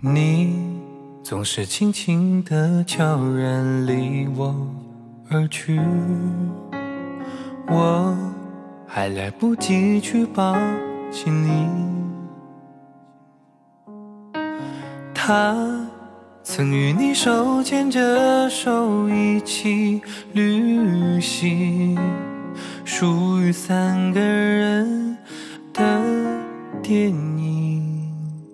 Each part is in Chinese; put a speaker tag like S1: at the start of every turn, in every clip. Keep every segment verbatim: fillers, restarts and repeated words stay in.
S1: 你总是轻轻地悄然离我而去，我还来不及去抱紧你。他曾与你手牵着手一起旅行，属于三个人的电影。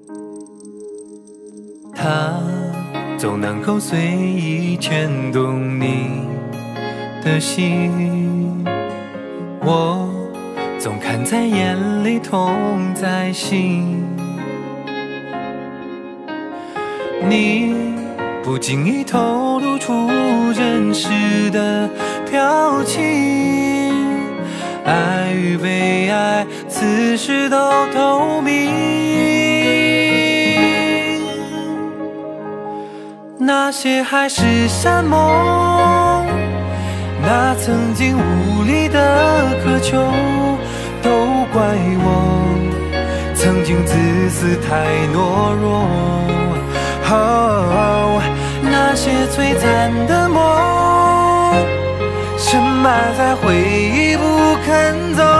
S1: 他总能够随意牵动你的心，我总看在眼里，痛在心。你不经意透露出真实的表情，爱与被爱此时都透明。那些海誓山盟，那曾经无力的渴求，都怪我曾经自私太懦弱。哦，那些璀璨的梦，深埋在回忆不肯走。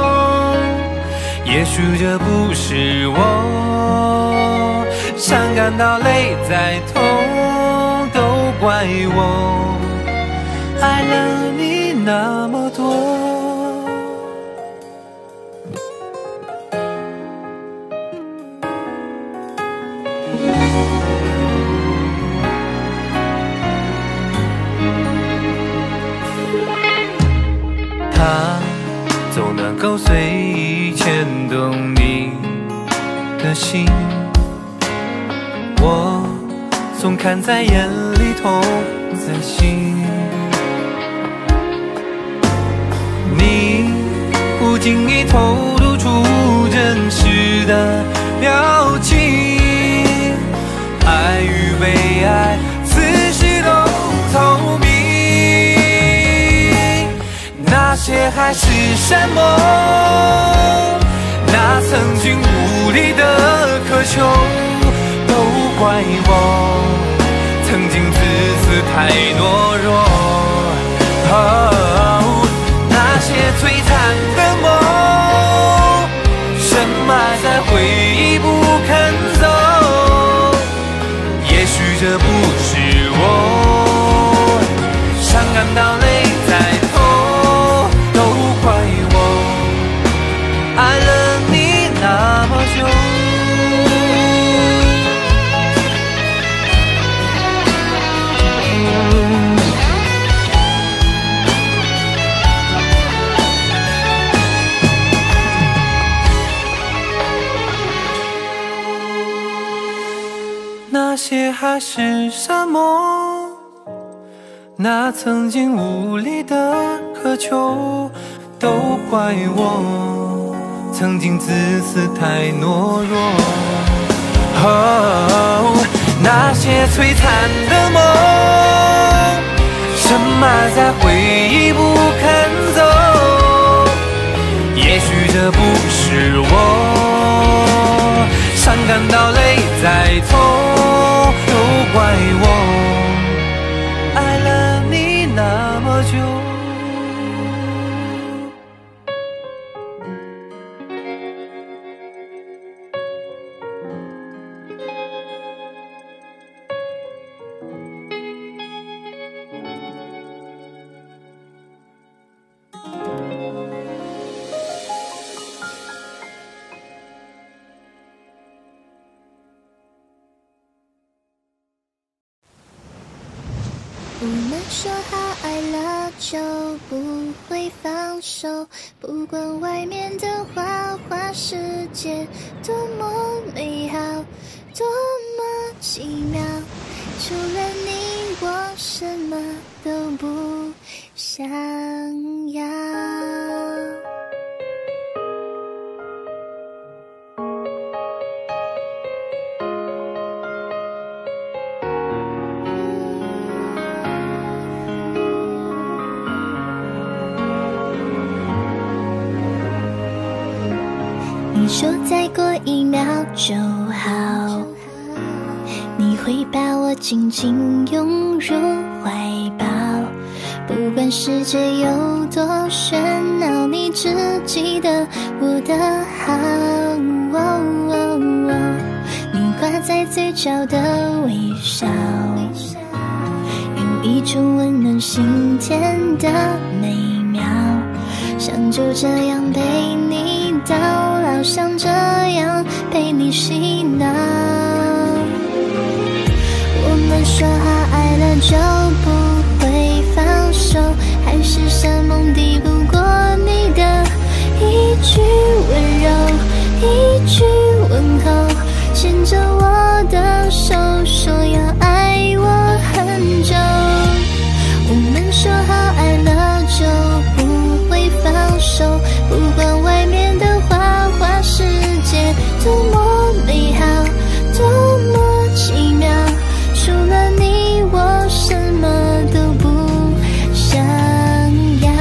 S1: 也许这不是我，伤感到泪在痛，都怪我爱了你那么多。他总能够随意牵动你的心，我总看在眼里，痛在心。你不经意透露出真实的表情，爱与被爱此时都透明。那些海誓山盟，那曾经无力的渴求，都怪我曾经自私太懦弱。哦，那些璀璨的梦，深埋在回忆不肯走。也许这不是我，伤感到泪在痛，都怪我爱了你那么久。那些海誓山盟，那曾经无力的渴求，都怪我曾经自私太懦弱。哦，那些璀璨的梦，深埋在回忆不肯走。也许这不是我，伤感到泪在痛，都怪我爱了你那么久。
S2: 我们说好爱了就不会放手，不管外面的花花世界多么美好，多么奇妙，除了你我什么都不想要。你说再过一秒就好， 会把我紧紧拥入怀抱，不管世界有多喧闹，你只记得我的好。哦哦哦，你挂在嘴角的微笑，有一种温暖心田的美妙，想就这样陪你到老，想这样陪你洗脑。我们说好爱了就不会放手，海誓山盟抵不过你的一句温柔，一句问候，牵着我的手说要爱我很久。我们说好爱了就不会放手，不管外面的花花世界多么美好，多么奇妙，除了你我什么都不想要。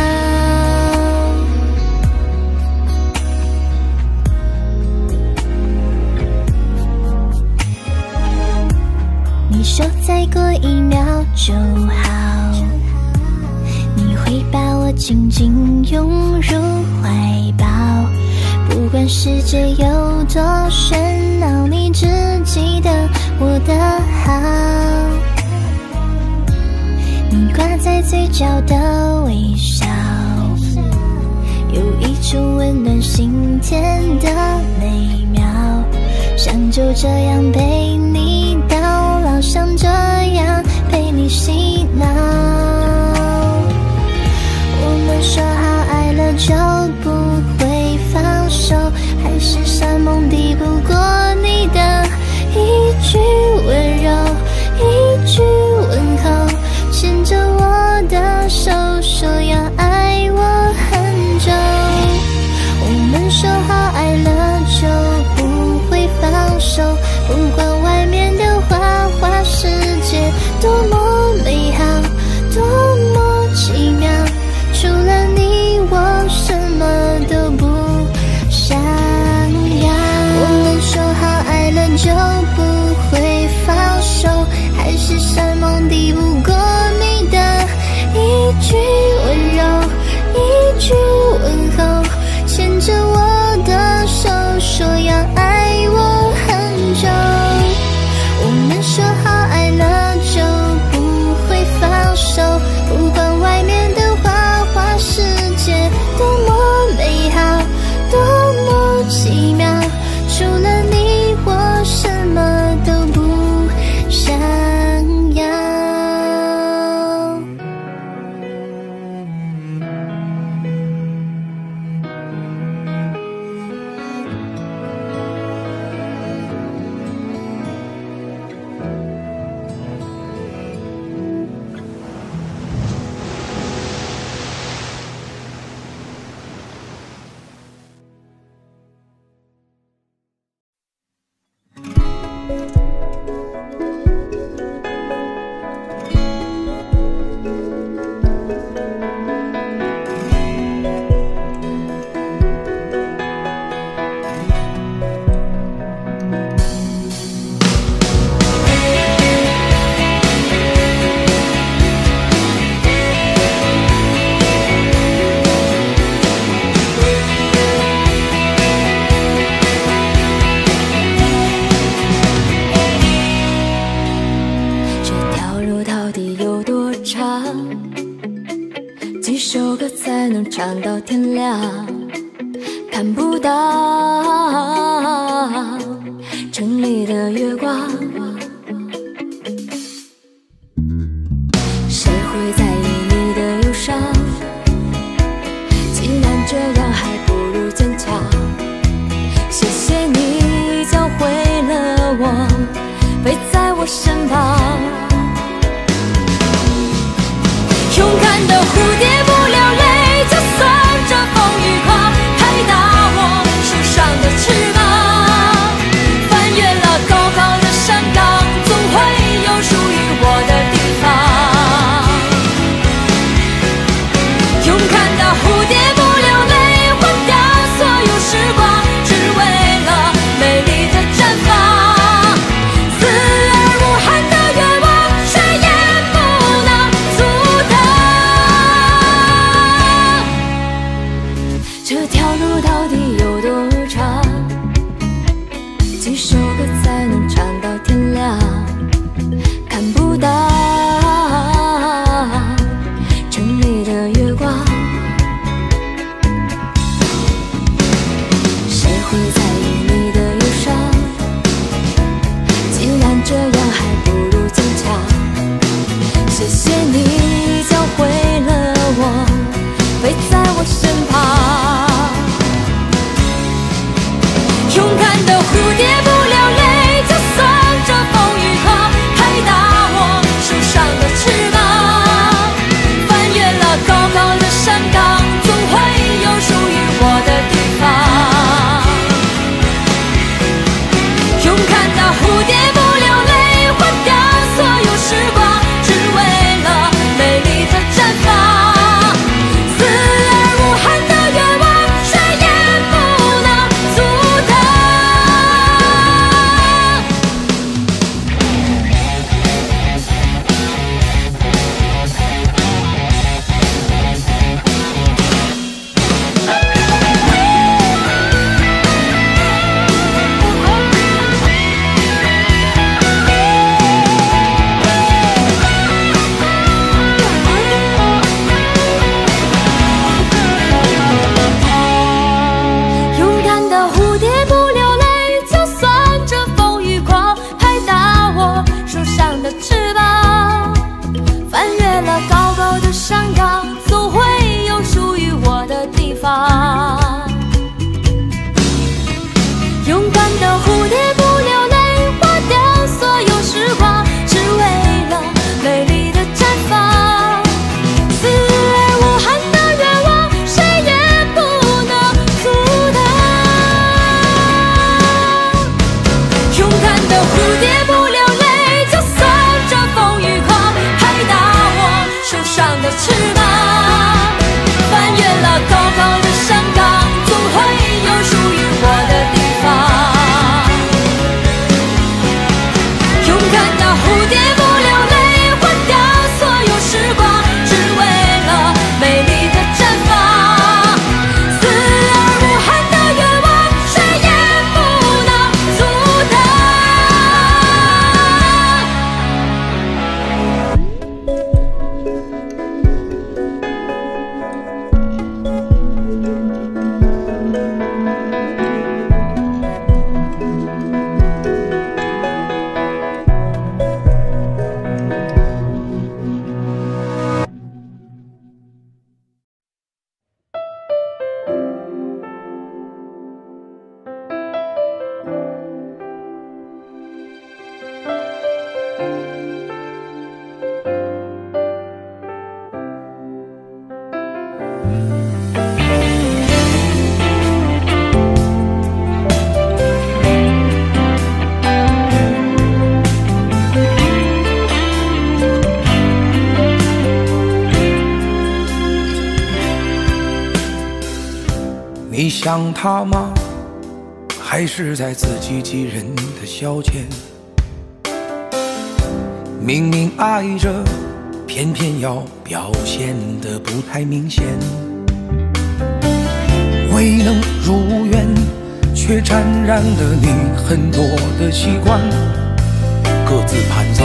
S2: 你说再过一秒就好，你会把我紧紧拥入怀抱，不管世界有多喧闹，你只记得我的好。你挂在嘴角的微笑，有一种温暖心田的美妙，想就这样陪你到老，想这样陪你洗脑。我们说好爱了就不会放手，海誓山盟抵不过你的一句温柔，一句问候，牵着我的手说要爱我很久。我们说好爱了就不会放手，不管外面的花花世界多么美好，多么奇妙，除了你我什么都不想要。我们说好爱了就不会放手，海誓山盟抵不过你的一句温柔，一句问候，牵着我的手说要爱我很久。我们说好爱了就不会放手，不管外面的花花世界多么美好，多么奇妙，除了你我什么都不想要。唱到天亮，看不到城里的月光，谁会在意你的忧伤？既然这样，还不如坚强。谢谢你教会了我，陪在我身旁。勇敢的蝴蝶不流泪，就算这风雨狂，太大我受伤。 首歌才能唱到天亮，看不到城里的月光，谁会在意你的忧伤？既然这样，还不如坚强。谢谢你教会了我陪在我身旁。勇敢的蝴蝶不流泪，就算这风雨狂拍打我受伤的翅膀，翻越了高高的山岗，总会有属于我的地方。勇敢的蝴蝶不流泪，换掉所有时光，只为了美丽的绽放。死而无憾的愿望，谁也不能阻挡。勇敢的蝴蝶不流泪，就算这风雨狂拍打我受伤的翅膀，翻越了高高的山岗，总会有属于我的地方。勇敢的蝴蝶不流泪，花掉所有时光，只为了美丽的绽放。死而无憾的愿望，谁也不能阻挡。勇敢的蝴蝶不流泪，就算这风雨狂拍打我受伤的翅膀，翻越了高高的山岗，总会有属于我的地方。勇敢的蝴蝶不流泪，换掉所有时光，只为了美丽的绽放。死而无憾的愿望，谁也不能阻挡。
S1: 你想他吗？还是在自欺欺人的消遣？明明爱着，偏偏要表现得不太明显。未能如愿，却沾染了你很多的习惯，各自盘算，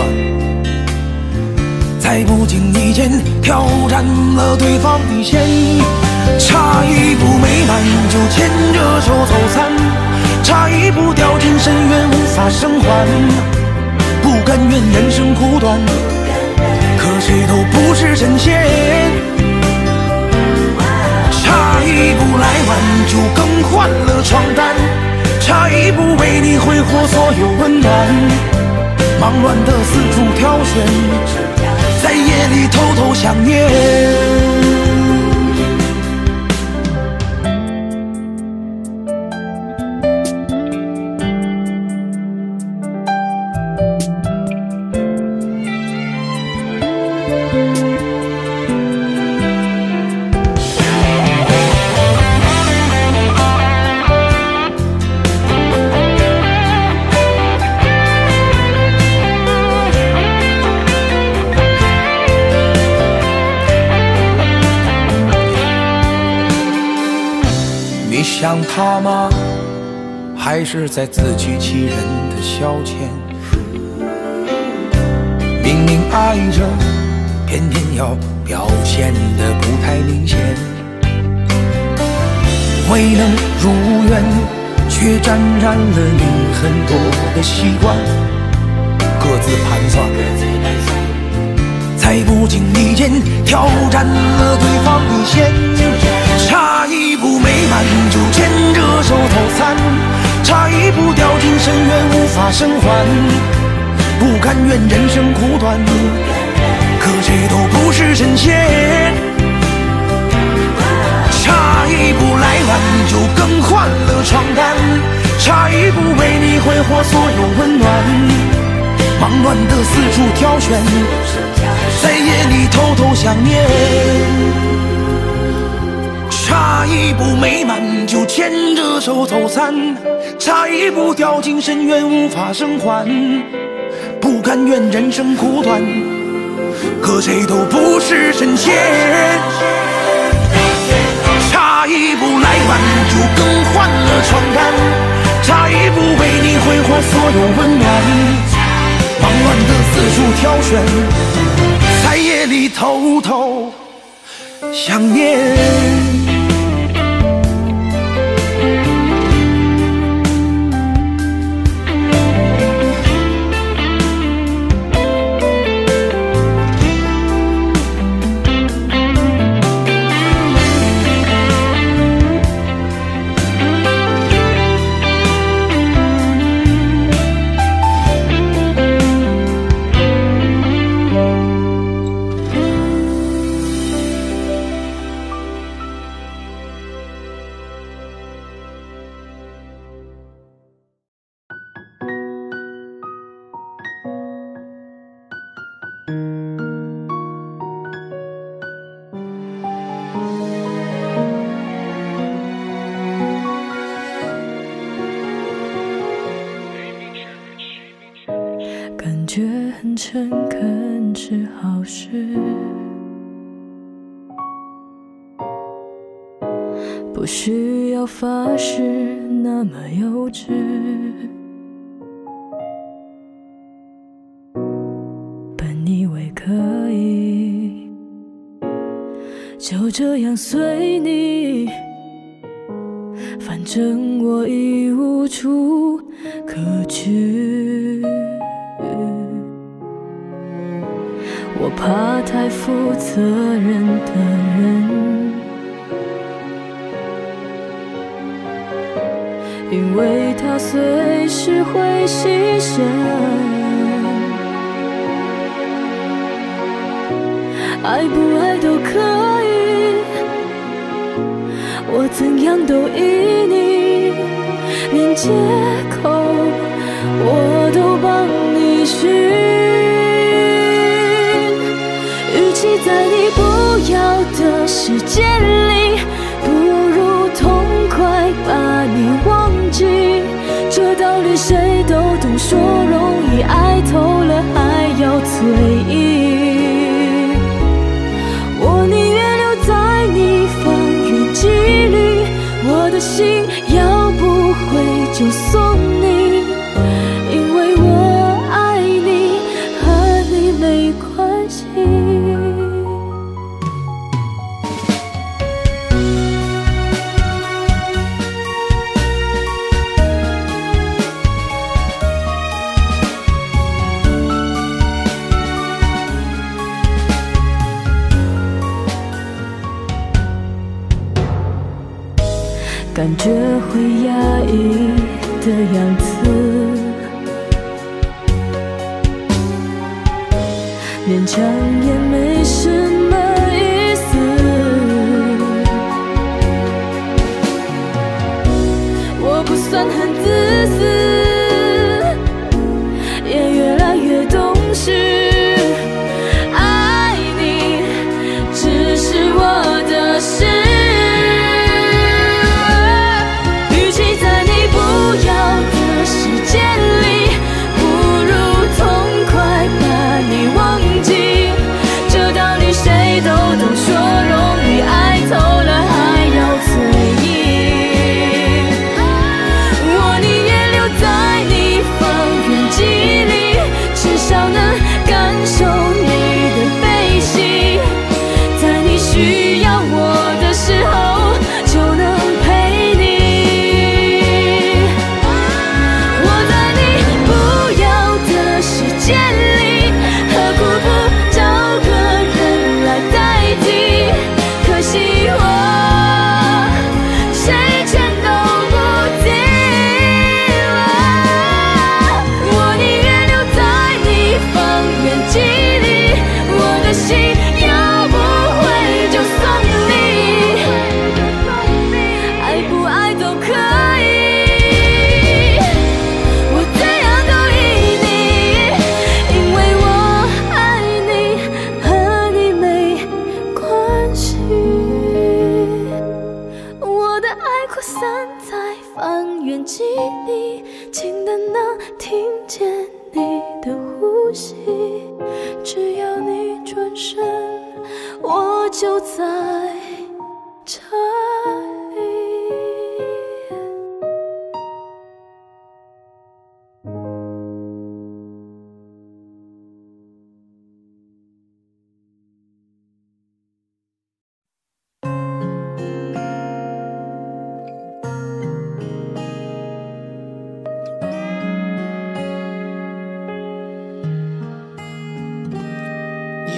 S1: 在不经意间挑战了对方底线。差一步没满就牵着手走散，差一步掉进深渊无法生还。不甘愿人生苦短，可谁都不是神仙。差一步来晚就更换了床单，差一步为你挥霍所有温暖。忙乱的四处挑选，在夜里偷偷想念。想他吗？
S3: 还是在自欺欺人的消遣？明明爱着，偏偏要表现得不太明显。未能如愿，却沾染了你很多的习惯，各自盘算，在不经意间挑战了对方底线。差一步没满就牵着手走散，差一步掉进深渊无法生还。不甘愿人生苦短，可谁都不是神仙。差一步来晚就更换了床单，差一步为你挥霍所有温暖。忙乱的四处挑选，在夜里偷偷想念。差一步没满就牵着手走散，差一步掉进深渊无法生还。不甘愿人生苦短，可谁都不是神仙。差一步来晚就更换了床单，差一步为你挥霍所有温暖。忙乱的四处挑选，在夜里偷偷想念。
S4: 感觉很诚恳是好事，不需要发誓那么幼稚。本以为可以就这样随你，反正我已无处可去。我怕太负责任的人，因为他随时会牺牲。爱不爱都可以，我怎样都依你，连借口我都帮你寻。与其在你不要的世界里，不如痛快把你忘记。这道理谁都懂，说容易，爱透了还要嘴硬。我宁愿留在你放远几里，我的心要不回就送你，因为我爱你，和你没关系。感觉会压抑的样子，勉强也没什么意思。我不算很自私，也越来越懂事。爱你只是我的事。谁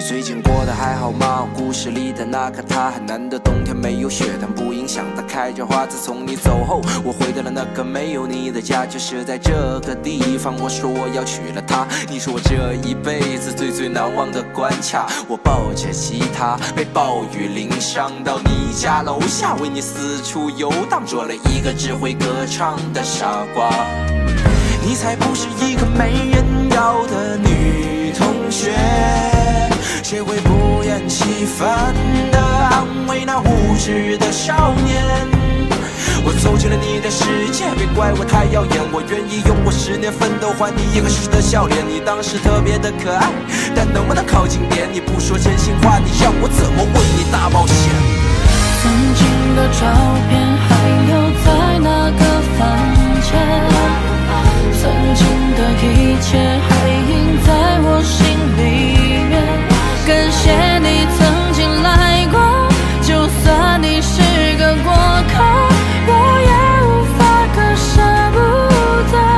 S3: 最近过得还好吗？故事里的那个他，很难得冬天没有雪，但不影响它开着花。自从你走后，我回到了那个没有你的家，就是在这个地方。我说我要娶了她，你是我这一辈子最最难忘的关卡。我抱着吉他，被暴雨淋伤，到你家楼下，为你四处游荡，做了一个只会歌唱的傻瓜。你才不是一个没人要的女同学，谁会不厌其烦地安慰那无知的少年？我走进了你的世界，别怪我太耀眼，我愿意用我十年奋斗换你一个熟悉的笑脸。你当时特别的可爱，但能不能靠近点？你不说真心话，你让我怎么为你大冒险？
S4: 曾经的照片还留在那个房间，曾经的一切还印在我心里面。感谢你曾经来过，就算你是个过客，我也无法割舍不得。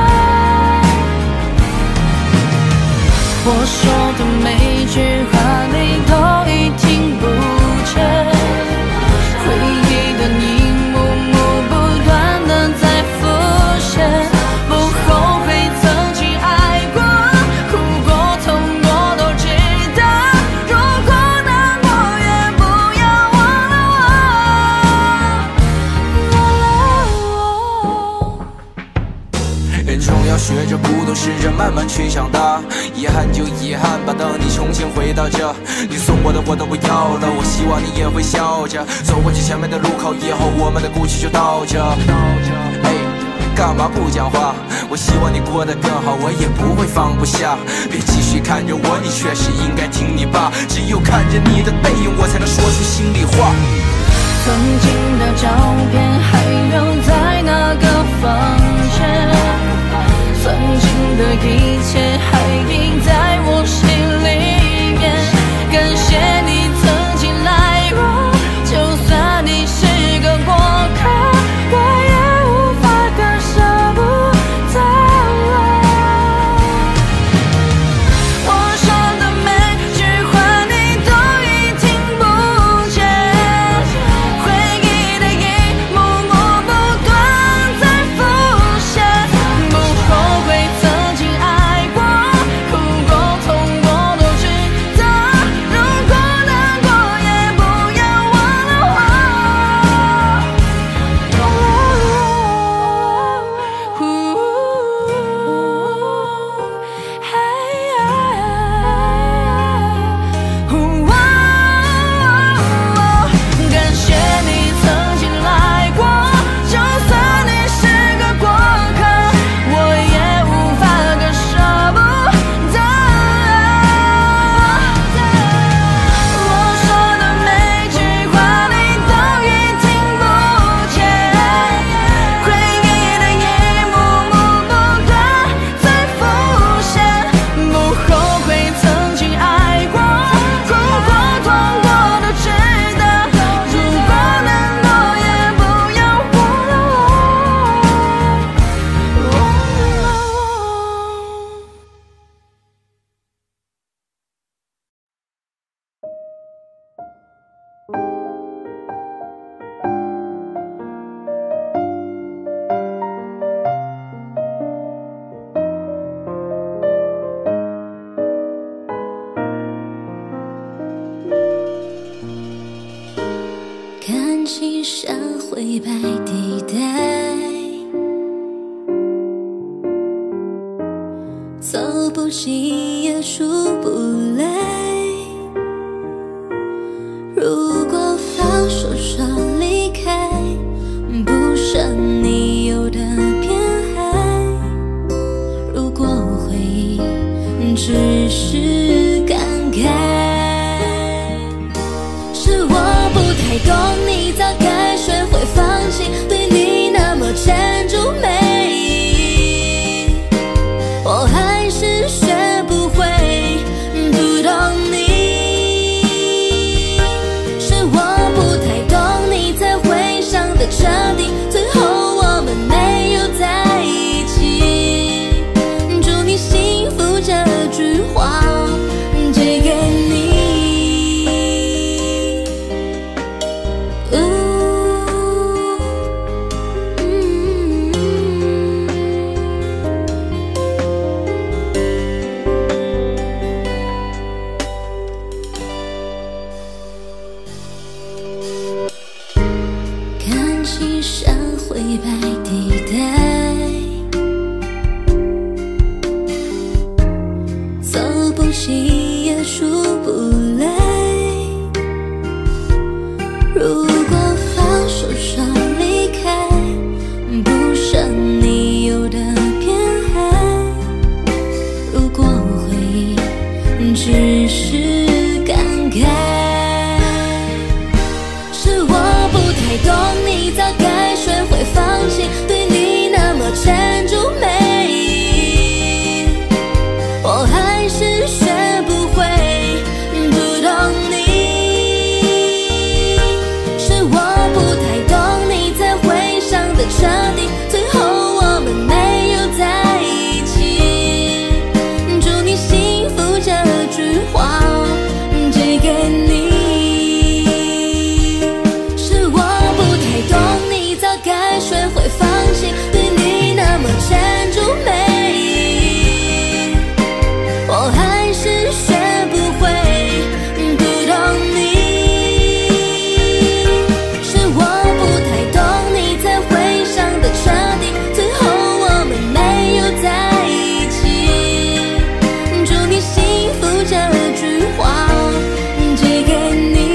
S4: 我说的每句话你都已听不见，回忆的一幕幕不断的在浮现。不后悔曾经爱过，哭过痛过都值得。如果难过也不要忘了我。
S3: 人总要学着孤独，试着慢慢去长大。遗憾就遗憾吧，等你重新回到这，你送我的我都不要了。我希望你也会笑着走过去前面的路口，以后我们的故事就到这。哎，干嘛不讲话？我希望你过得更好，我也不会放不下。别继续看着我，你确实应该听你爸。只有看着你的背影，我才能说出心里话。
S4: 曾经的照片还留在那个房间，曾经的一切还印在我心里面。感谢你曾经来过，就算你是个过客，我也无法割舍不得。我说的每句话你都已听不见，回忆的一幕幕不断在浮现。不后悔曾经爱过，哭过痛过都值得。如果难过也不要忘了我。感谢你曾经来过，就算你是个过客，我也无法割舍不得。我说的每句话你都已听不见，回忆的一幕幕不断在浮现。不后悔曾经爱过，哭过痛过都值得。如果难过也不要忘了我，忘了我。
S2: 感情像灰白地带，走不进也出不来。如果放手说离开，不剩你有的偏爱。如果回忆只是感慨，是我不太懂你，早该学会放弃，对你那么缠住美，我还是学不会不懂你。是我不太懂你，才会伤得彻底，最后我们没有在一起。祝你幸福这句话
S4: 心也数不累。如果放手说离开，不剩你有的偏爱。如果回忆只是感慨，是我不太懂你，早该学会放弃，对你那么沉着美，我还是学不会不懂你。是我不太懂你，才会伤得彻底，最后我们没有在一起。祝你幸福这句话寄给你。是我不太懂你，早该学会放弃，对你那么沉着美，我还是学不会不懂你。是我不太懂你，才会伤得彻底，最后我们没有在一起。祝你幸福这句话寄给你。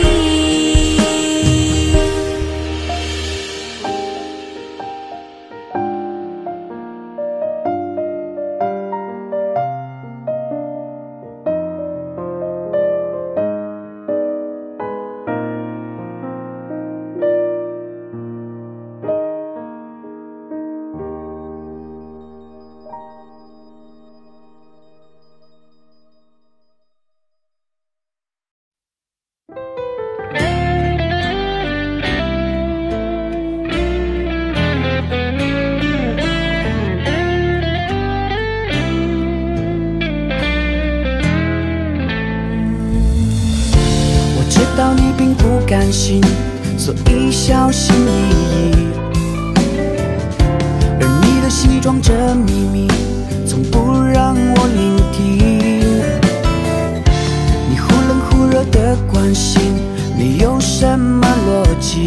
S3: 我知道你并不甘心，所以小心翼翼，而你的心装着秘密，从不让我聆听。你忽冷忽热的关心，没有什么逻辑，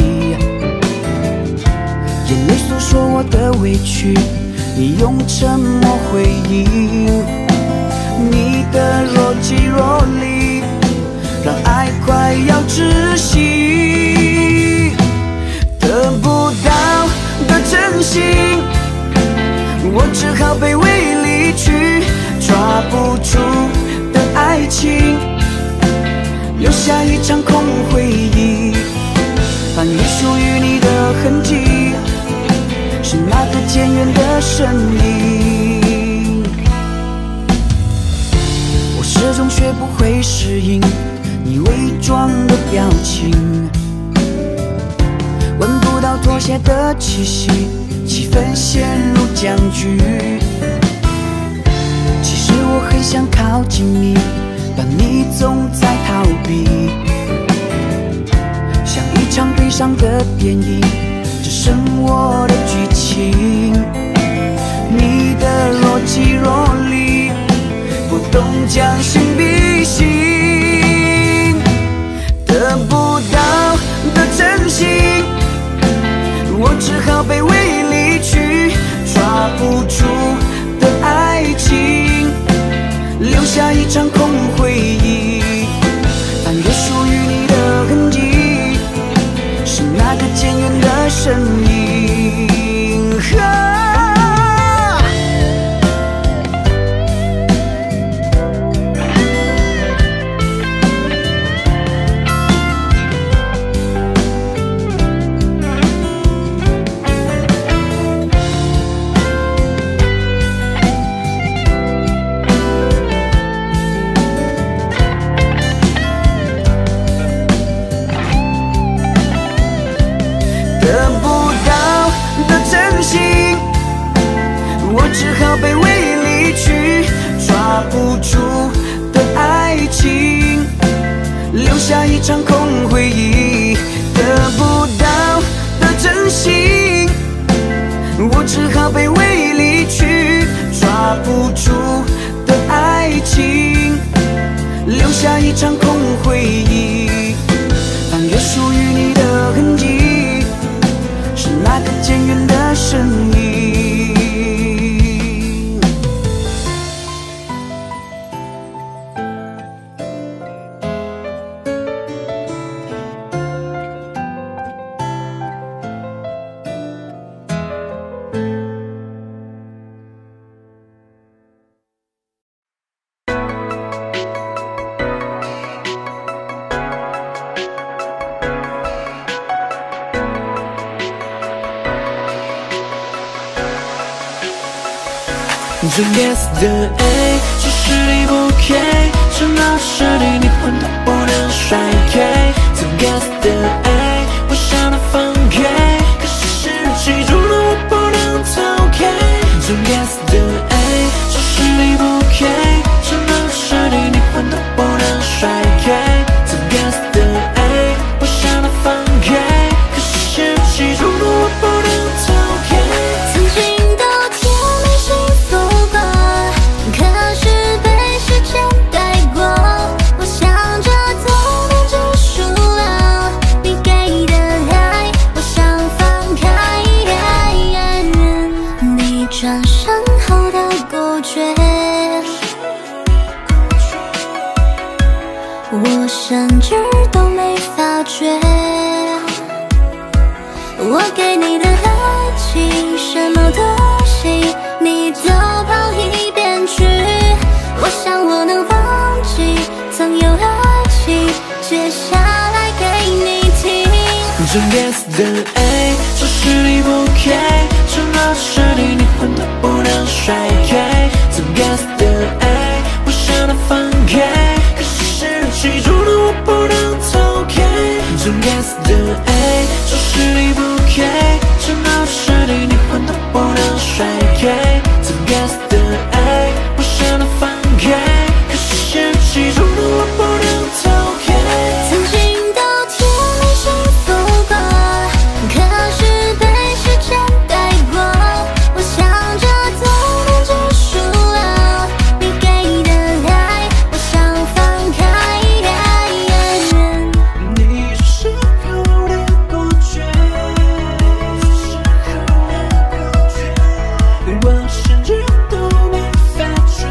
S3: 眼泪诉说我的委屈，你用沉默回应。你的若即若离，让爱快要窒息，得不到的真心，我只好卑微离去。抓不住的爱情，留下一场空回忆。翻阅属于你的痕迹，是那个渐远的身影。我始终学不会适应你伪装的表情，闻不到妥协的气息，气氛陷入僵局。其实我很想靠近你，但你总在逃避，像一场悲伤的电影，只剩我的剧情。你的若即若离，不懂将心比心，得不到的真心，我只好卑微离去。抓不住的爱情，留下一场空回忆。翻阅属于你的痕迹，是那个渐远的身影。啊得不到的真心，我只好卑微离去。抓不住的爱情，留下一场空回忆。得不到的真心，我只好卑微离去。抓不住的爱情，留下一场空回忆。翻阅属于你的痕迹，是那个渐远的身影。 真 guess 的 A 是实力不 OK， 真的实力你混都不能甩开。真 guess 的 A 我想要放开，可是事情中的我不能逃开。真 guess 的 A 是实力不 OK， 真的实力你混都不能甩开。真 guess 的 A 我想要放开，可是事情中的我不能逃开。
S2: 曾经都甜蜜幸福过，可是被时间带过。我想着早点结束了，你给的爱，我想放开。你转身后的果决，我甚至都没发觉。我给你的爱情，什么东西你都跑一边去。我想我能忘记曾有爱情，接下来给你听。
S3: 真 guess 的 A 是实力不 OK， 真的实力你混都不能甩开。真 guess 的 A 我想要放开，可是事情中的我不能逃开。真 guess 的 A 是实力不 OK， 真的实力你混都不能甩开。真 guess 的 A 我想要放开，可是事情中的我不能逃开。
S2: 曾经都甜蜜幸福过，可是被时间带过。我想着早点结束了，你给的爱，我想放开。
S3: 你是时候的果决，我甚至都没发觉。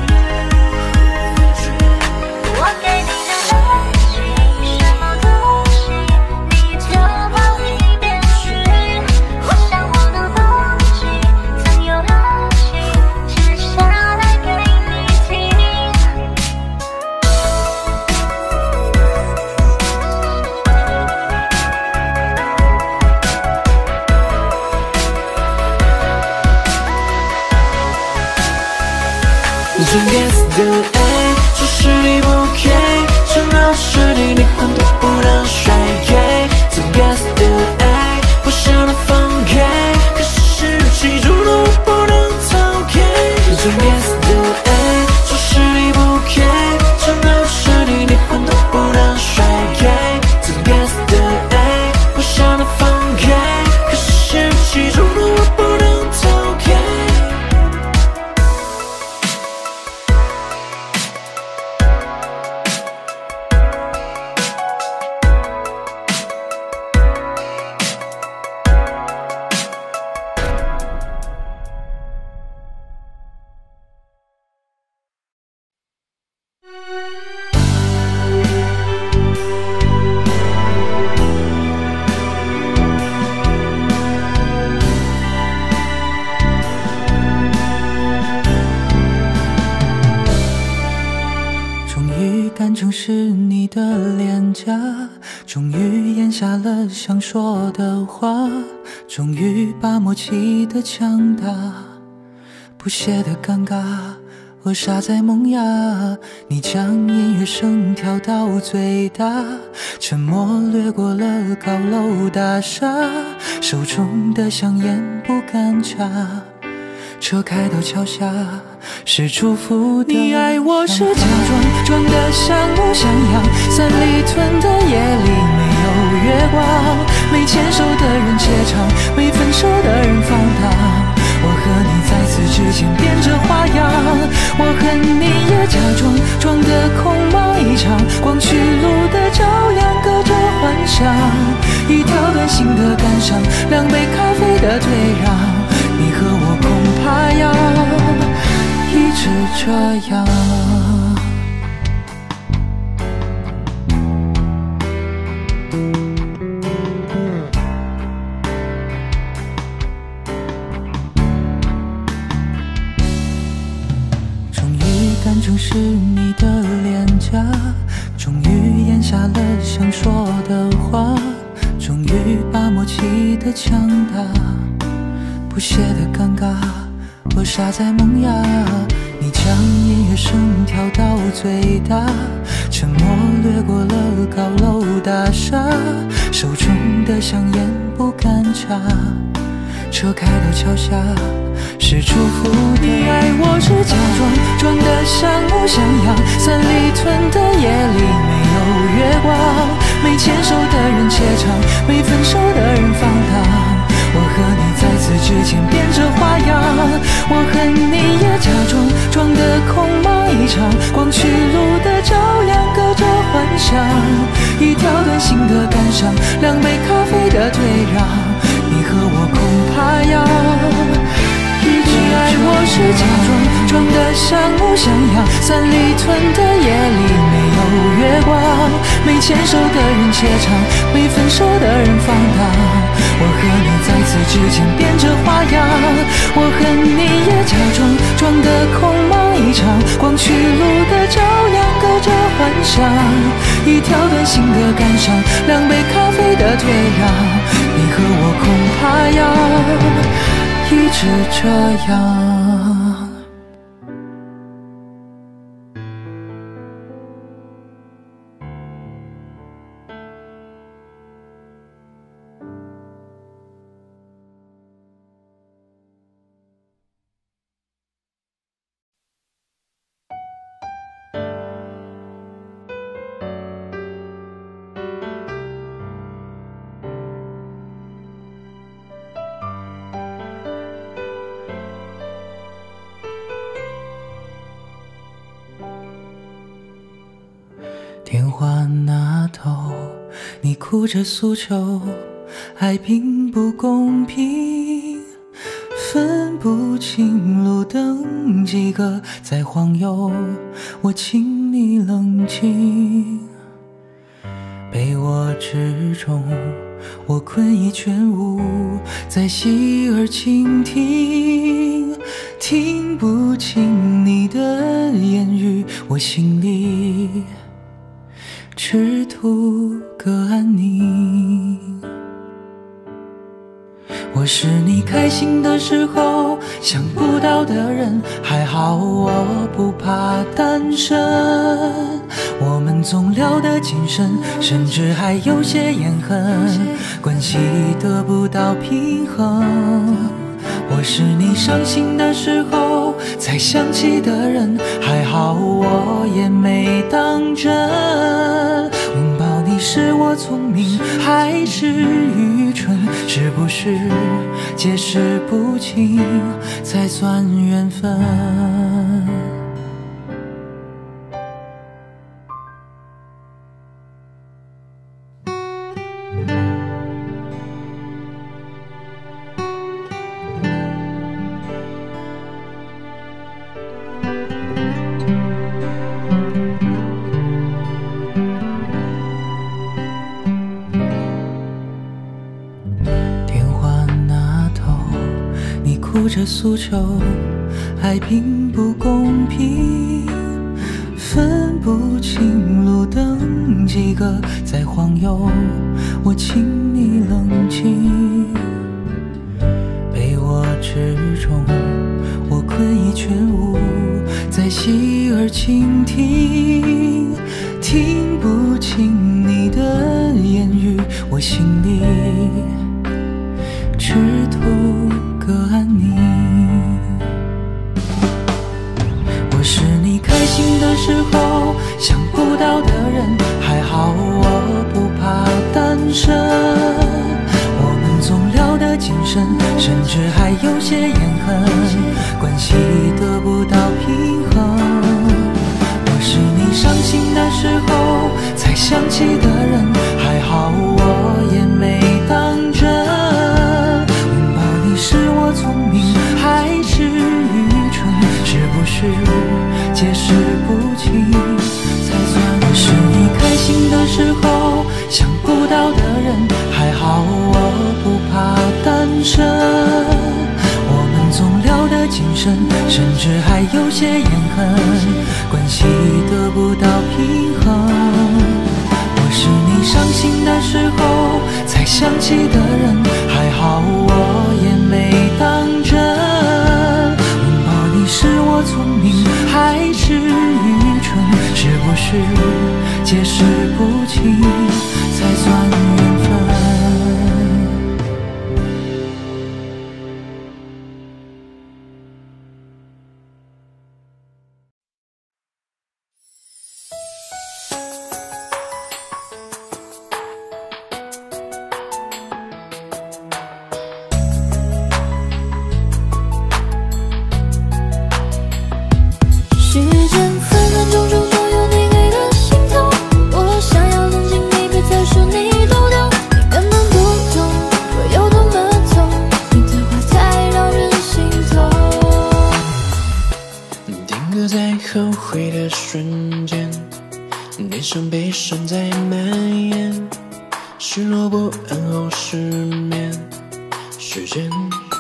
S2: 我给你的爱情，什么东西你就跑一边去。我想我能忘记曾有爱情，接下来给你听。
S3: 真 guess 的 A 是实力不 OK， 真的实力你混都不能甩开。真 guess 的 A 我想要放开，可是事情中的我不能逃开。真 guess 的 A 是实力不 OK， 真的实力你混都不能甩开。真 guess 的 A 我想要放开，可是事情中的我不能逃开。
S1: 终于感正是你的脸颊，终于咽下了想说的话，终于把默契的强大，不屑的尴尬，我傻在萌芽。你将音乐声调到最大，沉默掠过了高楼大厦，手中的香烟不敢插。车开到桥下，是祝福的。你爱我是假装，装得像模像样。三里屯的夜里没有月光，没牵手的人怯场，没分手的人放荡。我和你在此之间变着花样，我和你也假装，装得空茫一场。光驱路的朝阳，隔着幻想，一条短信的感伤，两杯咖啡的退让。你和我恐怕要一直这样。终于感正是你的脸颊，终于咽下了想说的话，终于把默契的强大，不屑的尴尬，
S3: 说傻在萌芽，你将音乐声调到最大，沉默掠过了高楼大厦，手中的香烟不敢插，车开到桥下是祝福的。你爱我是假装，装得像模像样，三里屯的夜里没有月光，没牵手的人怯场，没分手的人放荡，我和你在此之间变着花样，我和你也假装，装得空茫一场，光驱路的照亮，隔着幻想，一条短信的感伤，两杯咖啡的退让，你和我恐怕要一直爱我是假装，装得像模像样，三里屯的夜里没有月光，没牵手的人怯场，没分手的人放荡，我和你在此之间变着花样，我和你也假装，装得空茫一场，光驱路的照亮，隔着幻想，一条短信的感伤，两杯咖啡的退让，你和我恐怕要一直这样。电话那头，你哭着诉求，爱并不公平，分不清路灯几个在晃悠，我请你冷静。被窝之中，我困意全无，在细耳倾听，听不清你的言语，我心里只图个安宁。我是你开心的时候想不到的人，还好我不怕单身，我们总聊得谨慎，甚至还有些怨恨，关系得不到平衡。我是你伤心的时候才想起的人，还好我也没当真，拥抱你是我聪明还是愚蠢，是不是解释不清才算缘分。哭着诉求，爱并不公平，分不清路灯几个在晃悠，我请你冷静。被窝之中，我困意全无，在细耳倾听，听不清你的言语，我心里只图个安宁。我是你开心的时候想不到的人，还好我不怕单身，我们总聊得谨慎，甚至还有些怨恨，关系得不到平衡。我是你伤心的时候才想起的人，还好我也没当真，是我聪明还是愚蠢，是不是解释不清才算。我是你开心的时候想不到的人，还好我不怕单身，我们总聊得谨慎，甚至还有些怨恨，关系得不到平衡。我是你伤心的时候才想起的人，还好我也没当真，拥事解释不清才算缘分。
S5: 后悔的瞬间，悲伤悲伤在蔓延，失落不安后失眠，时间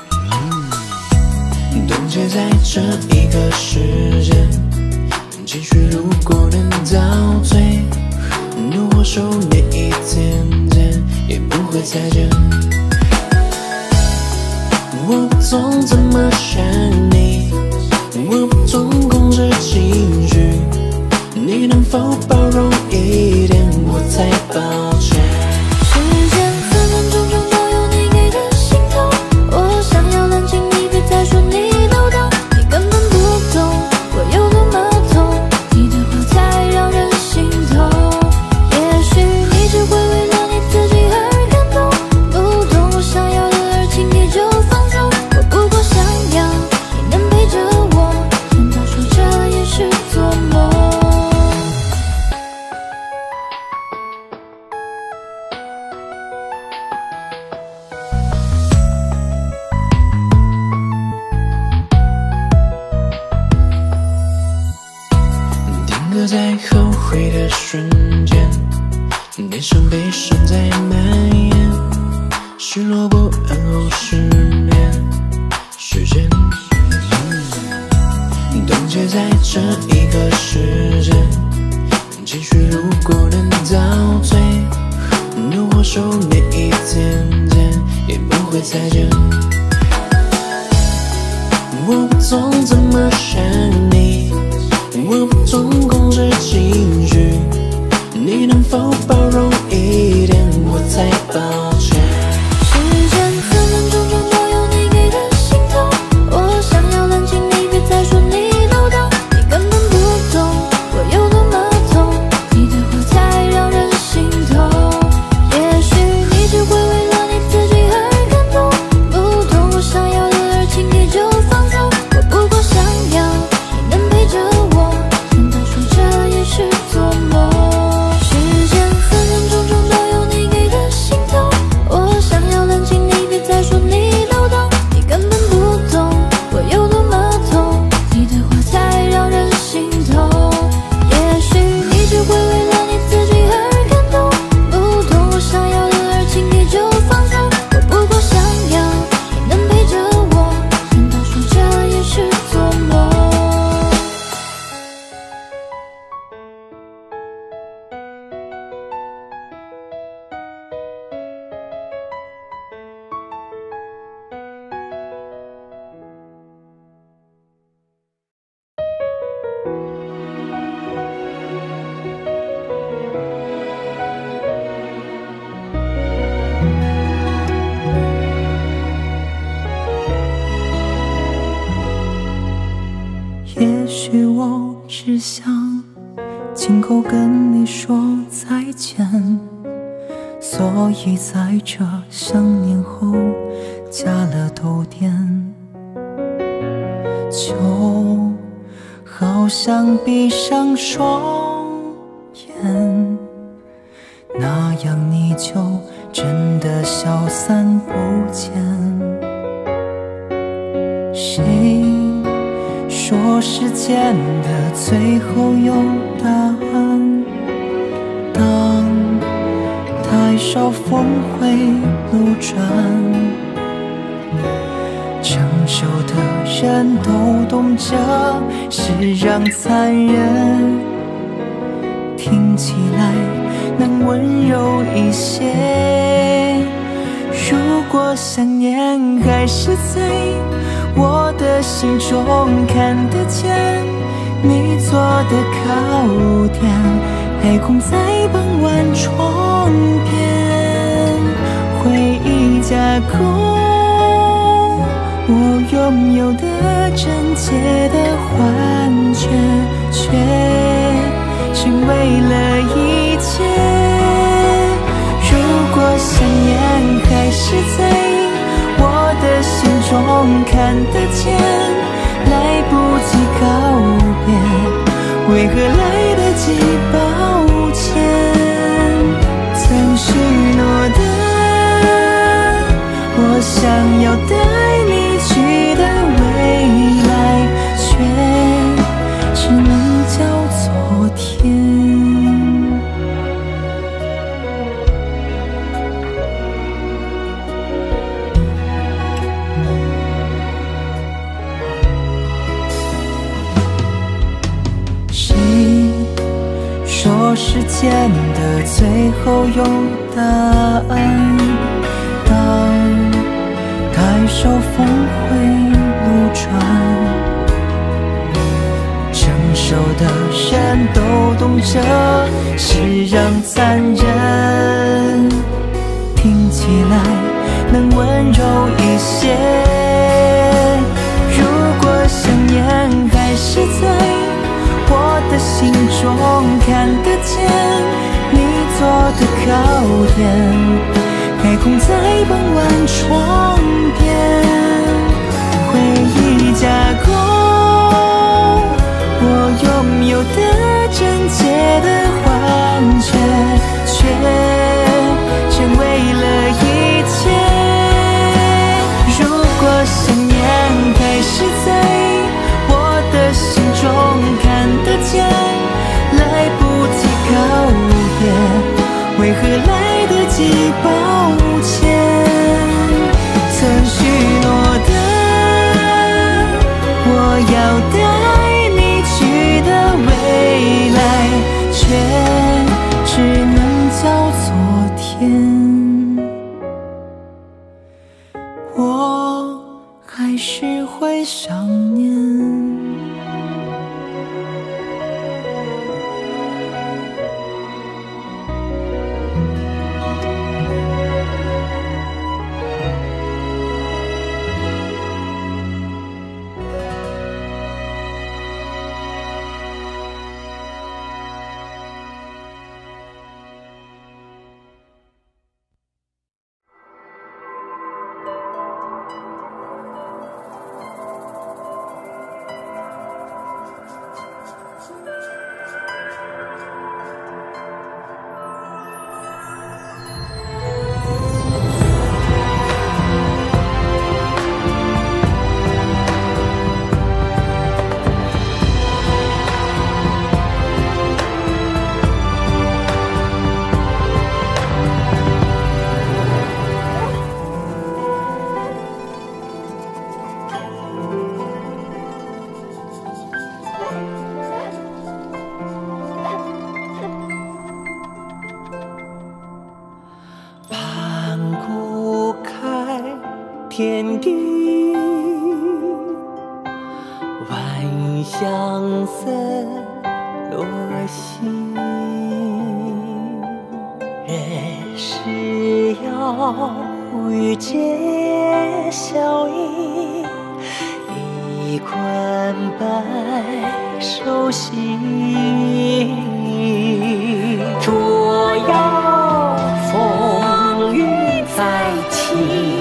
S5: 冻结在这一个时间，情绪如果能倒退，怒火收敛一点点，也不会再见。我不懂怎么想你，我不懂控制情绪，你能否包容一点，我才抱歉。
S4: 时间分分钟钟都有你给的心痛，我想要冷静，你别再说你都懂，你根本不懂我有多么痛，你的话太让人心痛。也许你只会为了你自己而感动，不懂我想要的而轻易就放手，我不过想要你能陪着我，难道说这也是做梦？
S5: 定格在后悔的瞬间，悲伤悲伤在蔓延，失落不安后失眠，时间冻结在这一个时间，情绪如果能倒退，怒火收敛一点点，也不会再见。我不懂怎么想你，我不懂控制情绪，你能否包容一点，我才抱歉。
S4: 时间分分钟钟都有你给的心痛，我想要冷静，你别再说你都懂，你根本不懂我有多么痛，你的话太让人心痛。也许你只会为了你自己而感动，不懂我想要的而轻易就放手，我不过想要你能陪着我，难道说这也是做梦？时间分分钟钟都有你给的心痛，我想要冷静，你别再说你都懂，你根本不懂我有多么痛，你的话太让人心痛。也许你只会为了你自己而感动，不懂我想要的而轻易就放手，我不过想要你能陪着我，难道说这也是做梦？
S3: 也许我只想亲口跟你说再见，所以在这想念后加了逗点，就好像闭上双眼，那样你就真的消散不见。谁说时间的最后有答案？当太少峰回路转，成熟的人都懂这世上残忍，听起来能温柔一些。如果想念还是在我的心中看得见， 你做的靠垫，海空在傍晚窗边，回忆加工我拥有的真切的幻觉，却成为了一切。如果想念还是在我的心中看得见，来不及告别，为何来得及抱歉？曾许诺的，我想要带你去的未来，却只能叫昨天。说时间的最后有答案，当抬手峰回路转，成熟的人都懂这世人残忍，听起来能温柔一些。如果想念还是在我的心中看得见，你做的靠垫，海空在傍晚窗边，回忆加工我拥有的真切的幻觉，却成为了一切。如果想念还是在我的心中看得见，来不及告别，为何来得及抱歉？曾许诺的，我要带你去的未来，却只能叫昨天。我还是会想念。天地万象色落西，人世要遇见笑意，一款白首席。若要风雨再起，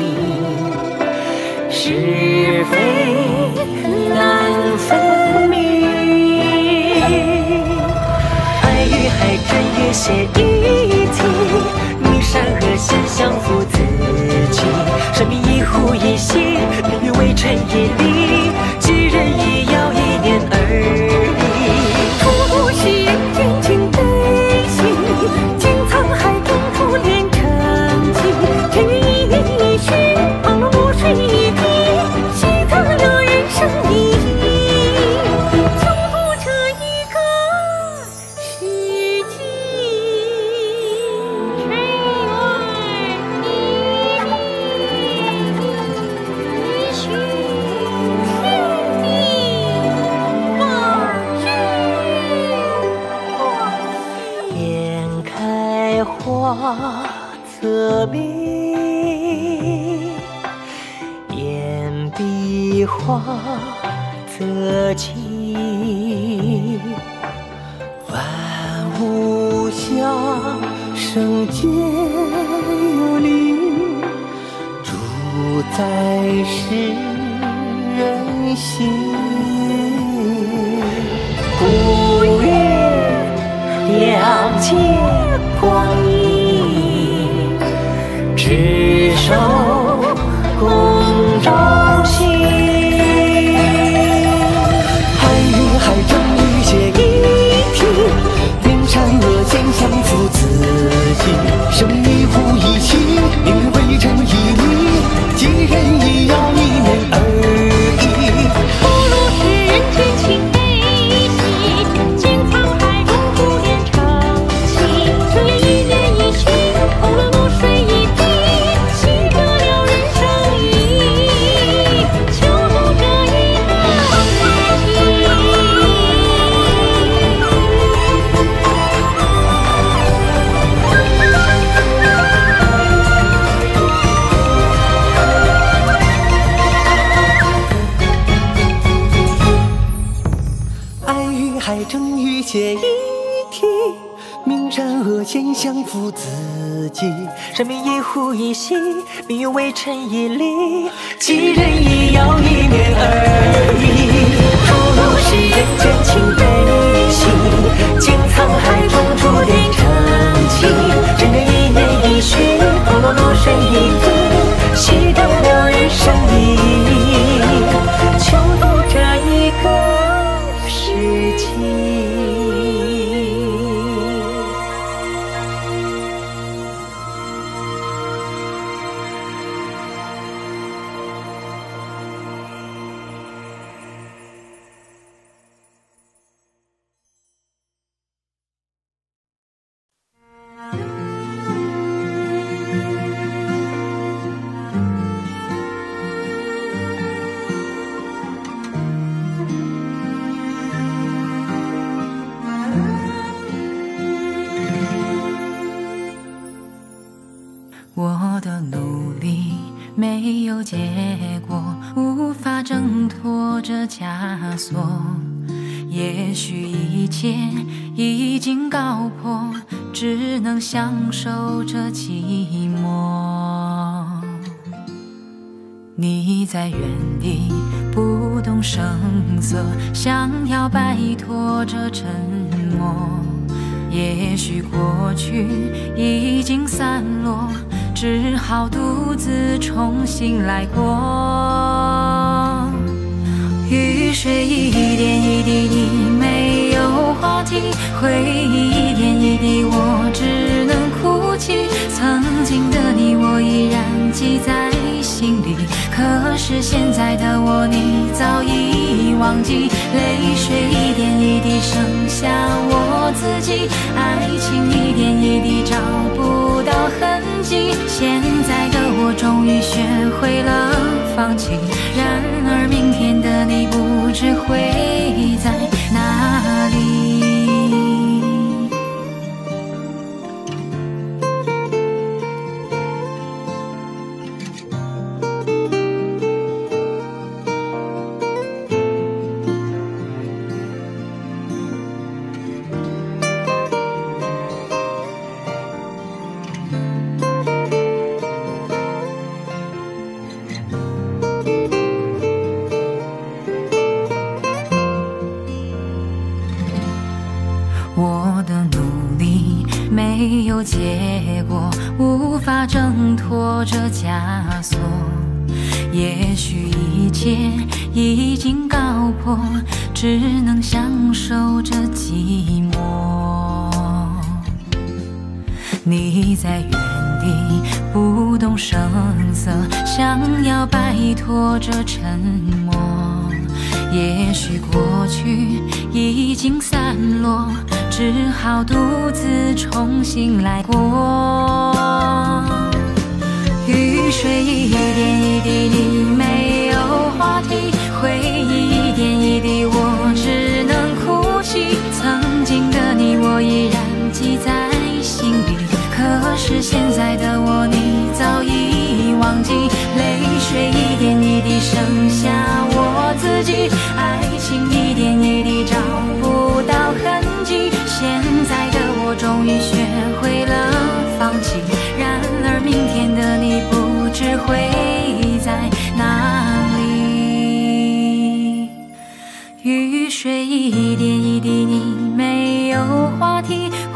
S3: 是非难分明，爱与海战也写一体，你山河线相扶自己，生命一呼一吸，命运为尘也离，几人一摇一念而已，突袭人间悲喜，经沧海中苦练成绩，天与一曲，昂龙无水一滴，习得了人生意义，就读这一个世纪。
S6: 花侧壁，眼笔画侧起，万物相生皆有灵，主宰世人心。古月亮界光阴，执手共朝夕。海与海正与血一体，明善恶见相符自己。生一呼一吸，命运为尘一粒，寄人一药一面而已。
S7: 不如是人间情悲喜，经沧海中珠炼成器。这一年一许，投了露水一滴，习得了人生意义，求助这一个世纪。
S6: 爱与海正与血一体，明善恶见相符自己。生命一呼一吸，命运为尘一粒，寄人一药一面而已。吐露是人间情悲喜，经沧海中珠炼成器。真人一年一许，投落露水一滴，习得了人生意义，求渡这一个世纪。
S8: 我的努力没有结果，无法挣脱这枷锁。也许一切已经告破，只能享受这寂寞。你在原地不动声色，想要摆脱这沉默。也许过去已经散落，只好独自重新来过。雨水一点一滴，你没有话题；回忆一点一滴，我只能哭泣。曾经的你，我依然记在心里，可是现在的我，你早已忘记。泪水一点一滴，剩下我自己。爱情一点一滴，找不到痕迹。现在的我终于学会了放弃，然而明天的你不知会在哪里。我的努力没有结果，无法挣脱这枷锁。也许一切已经告破，只能享受这寂寞。你在原地不动声色，想要摆脱这沉默。也许过去已经散落，只好独自重新来过。雨水一点一滴，你没有话题；回忆一点一滴，我只能哭泣。曾经的你，我依然记在心里，可是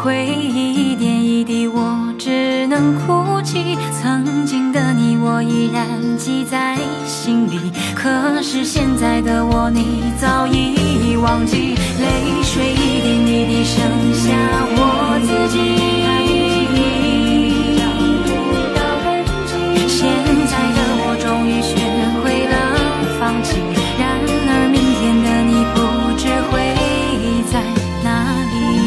S8: 回忆一点一滴，我只能哭泣。曾经的你，我依然记在心里，可是现在的我，你早已忘记。泪水一点一滴，剩下我自己。现在的我终于学会了放弃，然而明天的你不知会在哪里。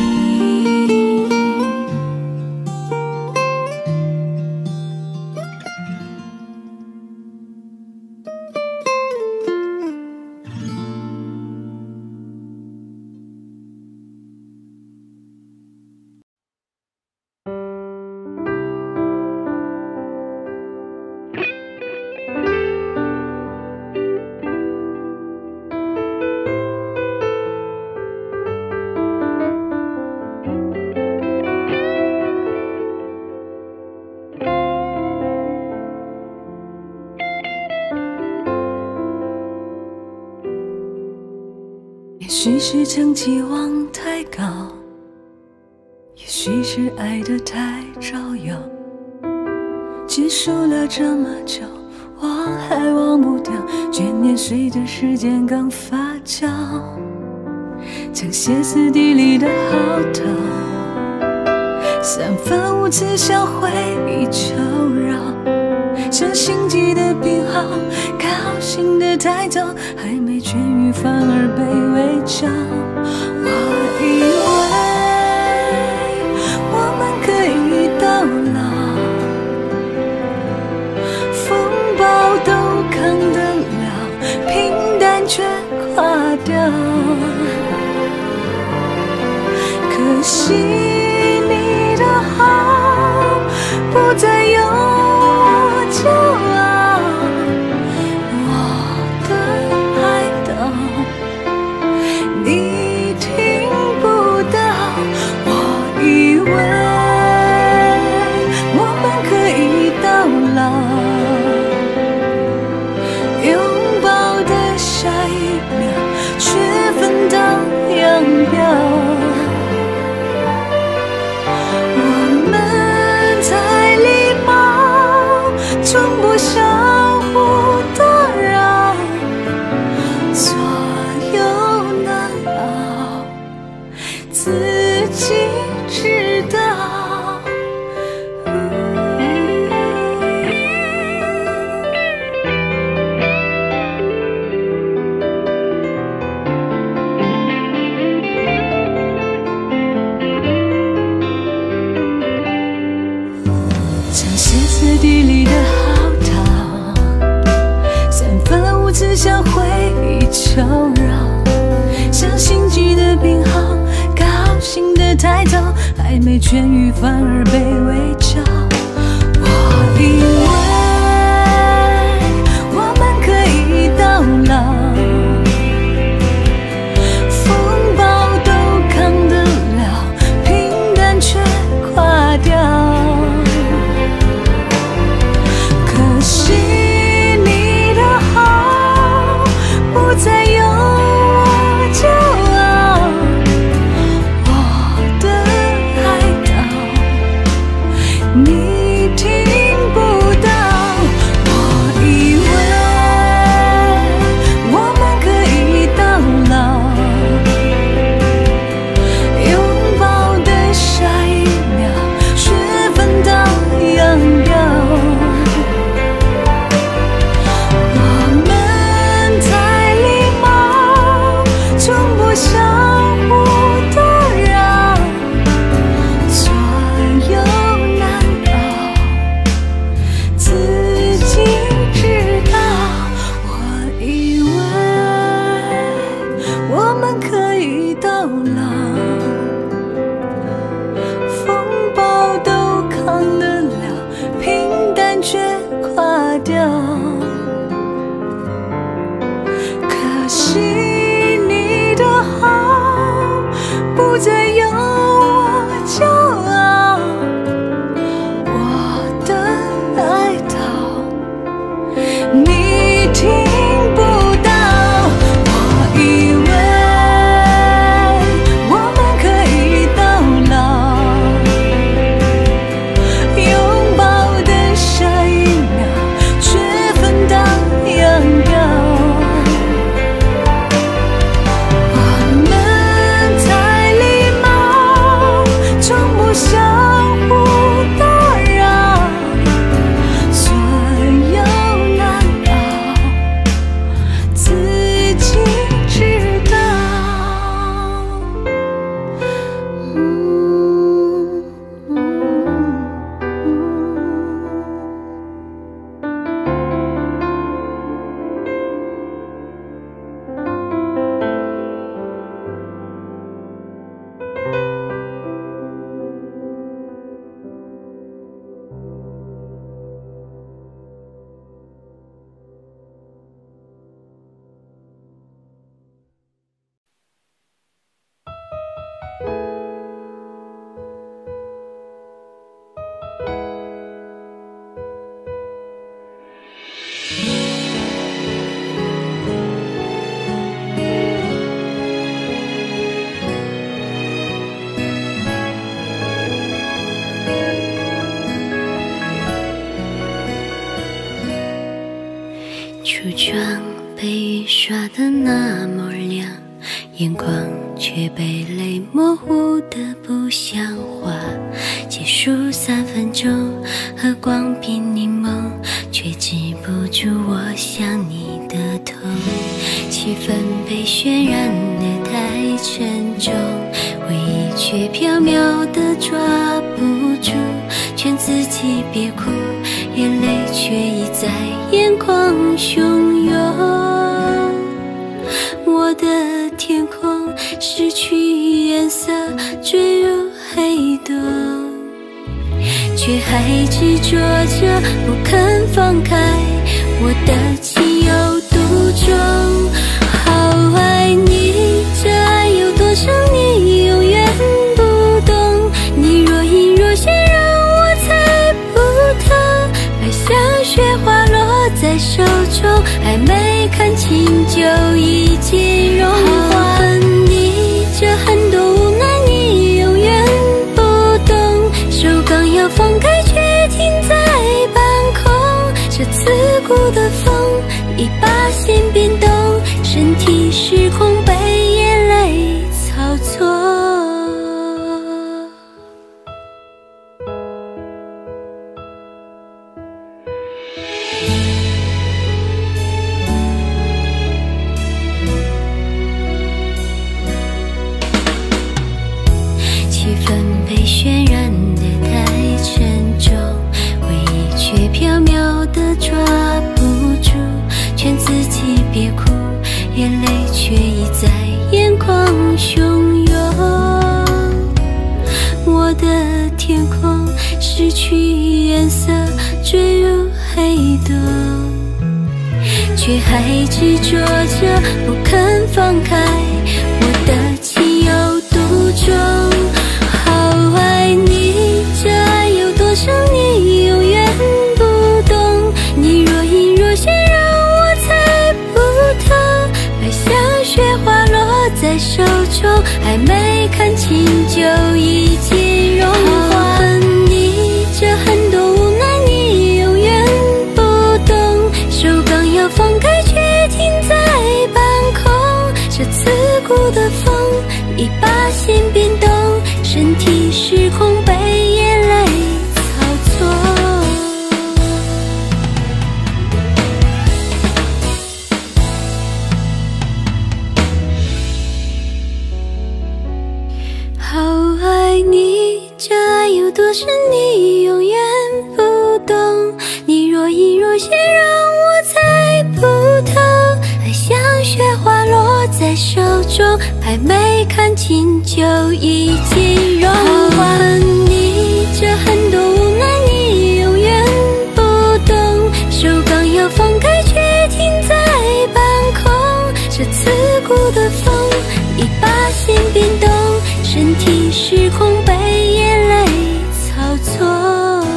S4: 也许是将期望太高，也许是爱得太招摇，结束了这么久，我还忘不掉，眷念随着时间更发酵，将歇斯底里的嚎啕，三番五次想回忆求饶，像心急的病号，高兴的太早，还没痊愈反而被围剿。我以为我们可以到老，风暴都扛得了，平淡却垮掉。可惜你的好不再有骄傲，我的海岛你听不到。我以为我们可以到老，拥抱的下一秒却分道扬镳。从不相互打扰，左右难熬，自己知道。像歇斯底里的想回忆求饶，像心急的病号，高兴的太早，还没痊愈反而被围剿。我以为我们可以到老，风暴都扛得了，平淡却垮掉。可惜不再有骄傲，我的海岛你听不
S9: 耍得那么亮，眼眶却被泪模糊得不像话。结束三分钟，和光比柠檬，却止不住我想你的痛。气氛被渲染得太沉重，回忆却缥缈地抓不住，劝自己别哭，眼泪却已在眼眶汹涌。我的天空失去颜色，坠入黑洞，却还执着着不肯放开我的情有独钟。好爱你，这爱有多深你永远不懂，你若隐若现让我猜不透，白像雪花落在手中，还没看清就已经融化。恨你，这很多无奈你永远不懂，手刚要放开却停在半空，这刺骨的风已把心变动，身体失控被眼泪操纵。气氛被渲染得太沉重，回忆却缥缈地抓不住，劝自己别哭，眼泪却已在眼眶汹涌。我的天空失去颜色，坠入黑洞，却还执着着不肯放开我的情有独钟。好爱你，这爱有多深你永远不懂，你若隐若现让我猜不透，白像雪花落在手中，还没看清就已经融化。恨你，这很多无奈你永远不懂，手刚要放开却停在半空，这刺骨的风已把心变动，身体失控被眼泪操纵。好爱你，这爱有多深你永远不懂，你若隐若现让我猜不透，爱像雪花落在手中，还没看清就已经融化。恨你，这很多无奈你永远不懂，手刚要放开却停在半空，这刺骨的风已把心变动，身体失控被眼泪操纵。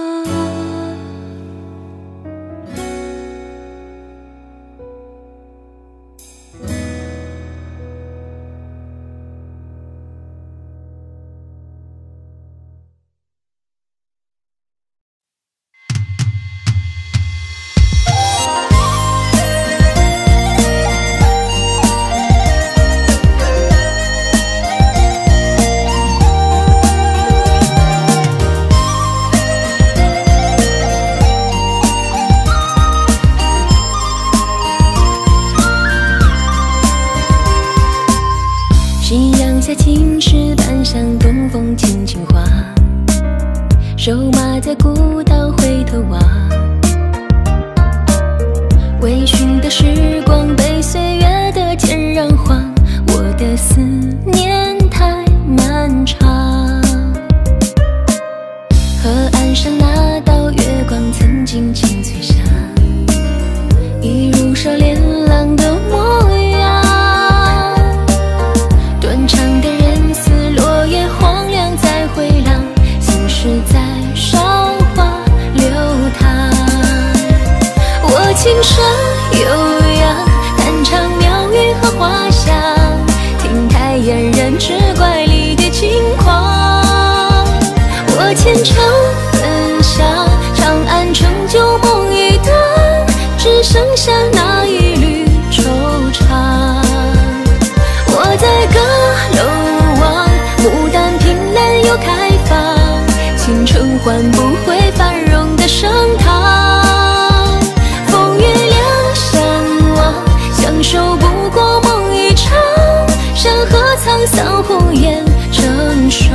S4: 夕阳下青石板上东风轻轻划，手马在古道回头望，微醺的时光被岁月的剑染黄，我的思念太漫长。河岸上那道月光曾经轻翠上，一如少年郎的模样，断肠的人似落叶荒凉在回廊，心事在韶华流淌。我轻声悠扬，弹唱妙语和花香，听太嫣然之怪里的轻狂。我虔诚分享，长安成就梦一段，只剩下那一缕惆倾城换不回繁荣的盛唐。风月两相望，相守不过梦一场。山河沧桑，红颜成双。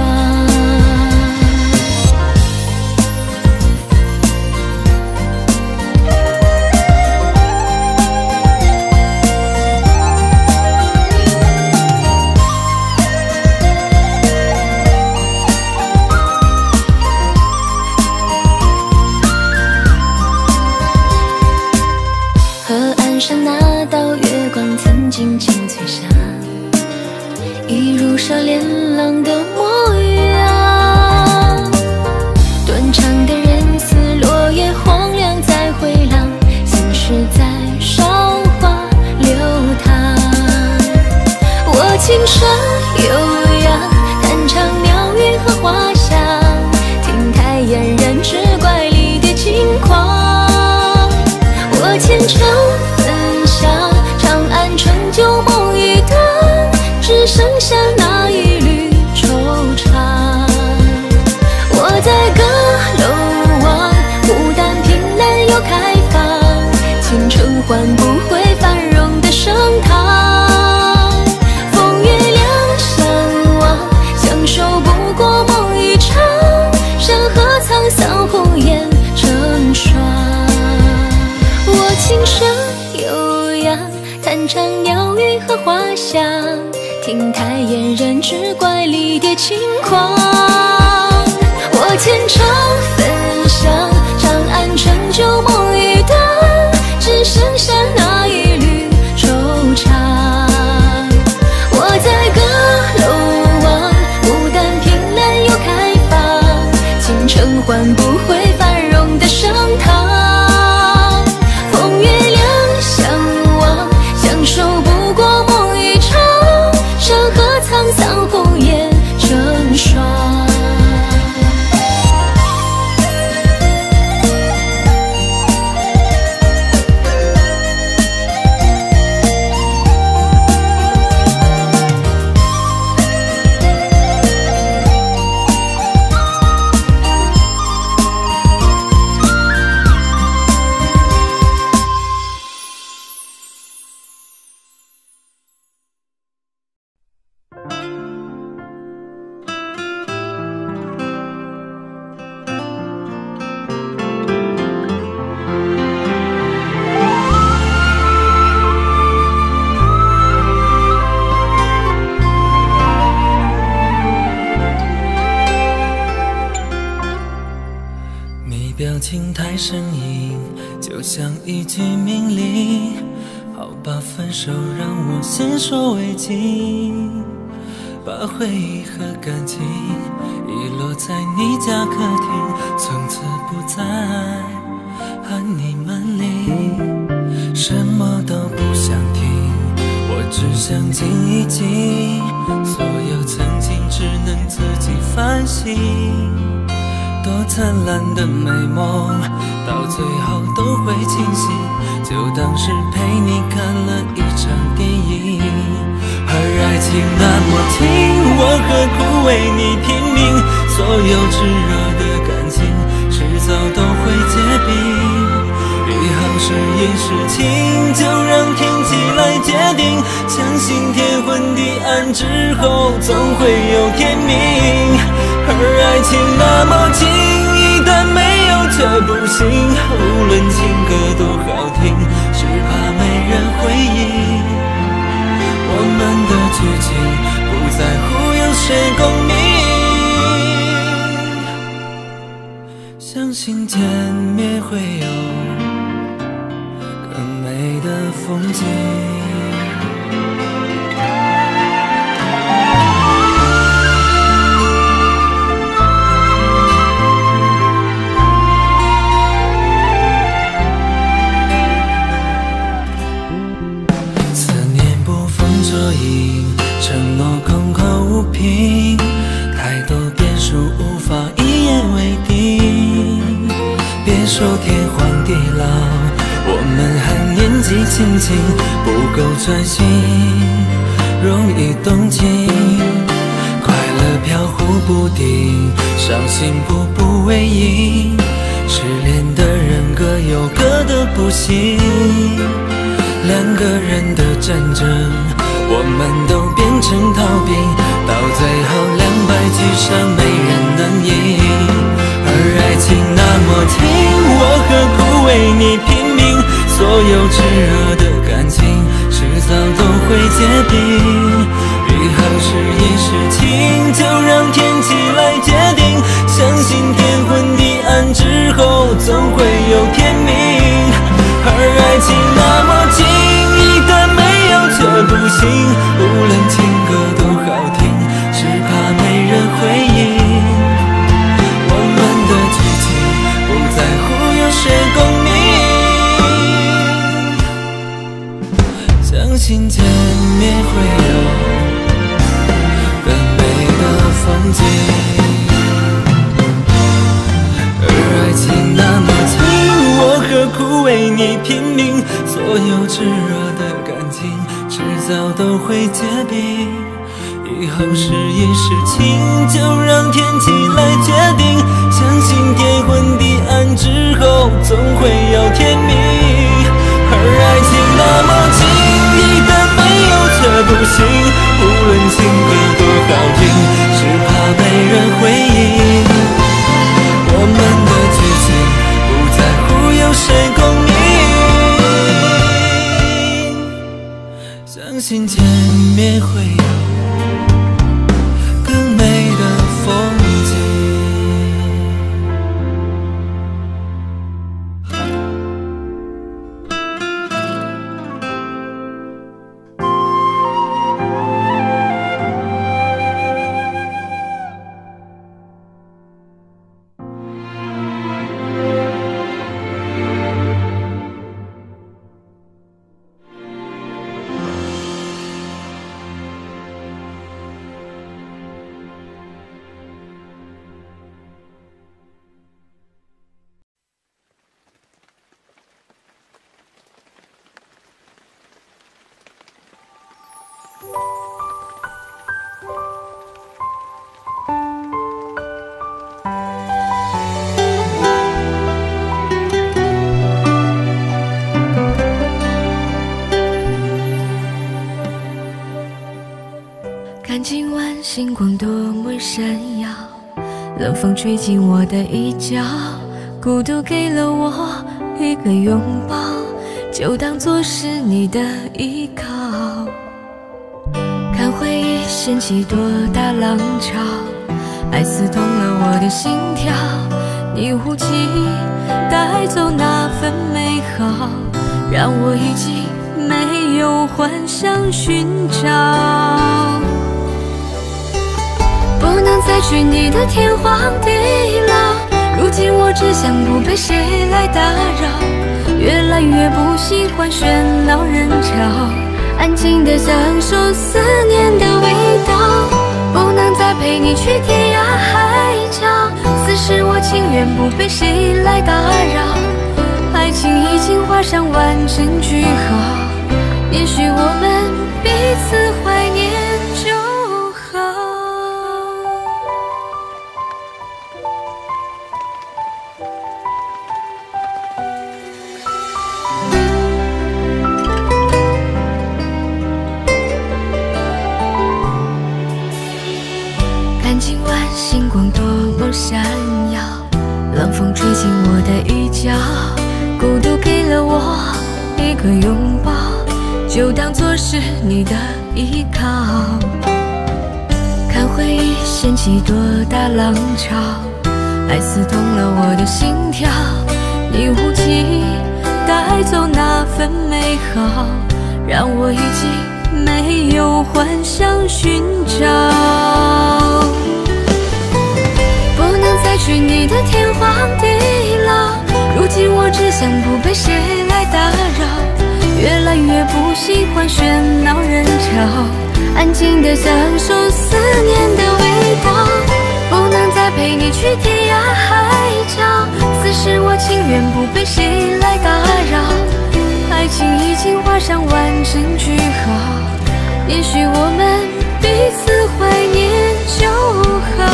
S4: 河岸上那道月光曾静静醉下，一如少年郎的模样。断肠的人似落叶荒凉再回廊，心事在韶华流淌。我轻声悠扬，弹唱鸟语和花香，听台俨然只怪里的轻狂。我虔诚分享，长安成就梦一段，只剩下那一缕惆怅。我在阁楼望，牡丹凭栏又开放，倾城换不回繁荣的盛唐。风月两相望，相守不过梦一场。山河沧桑，红颜成双。我轻声悠扬，弹唱鸟语和花香，听台俨然只怪里蝶轻狂。我虔诚分享，长安成就梦一段，只剩下那一缕惆怅。我在阁楼望，牡丹凭栏又开放，倾城换不回繁荣的盛唐。风月两相望，相守不过梦一场。山河沧桑，红颜成双。
S5: 表情太生硬，就像一句命令。好吧，分手让我先说为敬，把回忆和感情遗落在你家客厅，从此不再喊你门铃，什么都不想听，我只想静一静，所有曾经只能自己反省。多灿烂的美梦，到最后都会清醒，就当是陪你看了一场电影。而爱情那么近，我何苦为你拼命？所有炽热的感情，迟早都会结冰。以后是阴是晴，就让天气来决定。相信天昏地暗之后，总会有天明。而爱情那么近，一旦没有却不行。无论情歌多好听，只怕没人回应。我们的剧情不在乎有谁共鸣，相信见面会有更美的风景。承诺空口无凭，太多变数无法一言为定。别说天荒地老，我们还年纪轻轻，不够专心，容易动情。快乐飘糊不定，伤心步步为营。失恋的人各有各的不幸，两个人的战争，我们都变成逃兵，到最后两败俱伤，没人能赢。而爱情那么近，我何苦为你拼命？所有炽热的感情，迟早都会结冰。以后是一是情，就让天气来决定。相信天昏地暗之后，总会有天明。而爱情那么近，一段没有却不行。无论情歌多好听，只怕没人回应。我们的剧情不在乎有谁共鸣，相信见面会有更美的风景。而爱情那么近，我何苦为你拼命？所有炙热的感情，迟早都会结冰。以后是一是情，就让天气来决定。相信天昏地暗之后，总会有天明。而爱情那么近，一旦没有却不行。无论情歌多好听，只怕没人回应。我们的剧情不在乎有谁共鸣，相信见面会有更美的风景。
S4: 看今晚星光多么闪耀，冷风吹进我的衣角，孤独给了我一个拥抱，就当作是你的依靠。看回忆掀起多大浪潮，爱刺痛了我的心跳，你呼气带走那份美好，让我已经没有幻想寻找。不能再去你的天荒地老，如今我只想不被谁来打扰，越来越不喜欢喧闹人潮，安静地享受思念的味道。不能再陪你去天涯海角，此时我情愿不被谁来打扰，爱情已经画上完整句号，也许我们彼此怀念就好。看今晚星光多么闪耀，冷风吹进我的衣角，孤独给了我一个拥抱，就当作是你的依靠。看回忆掀起多大浪潮，爱刺痛了我的心跳，你呼气带走那份美好，让我已经没有幻想寻找。不能再去你的天荒地老，如今我只想不被谁来打扰，越来越不喜欢喧闹人潮，安静地享受思念的味道。不能再陪你去天涯海角，此时我情愿不被谁来打扰，爱情已经画上完整句号，也许我们彼此怀念就好。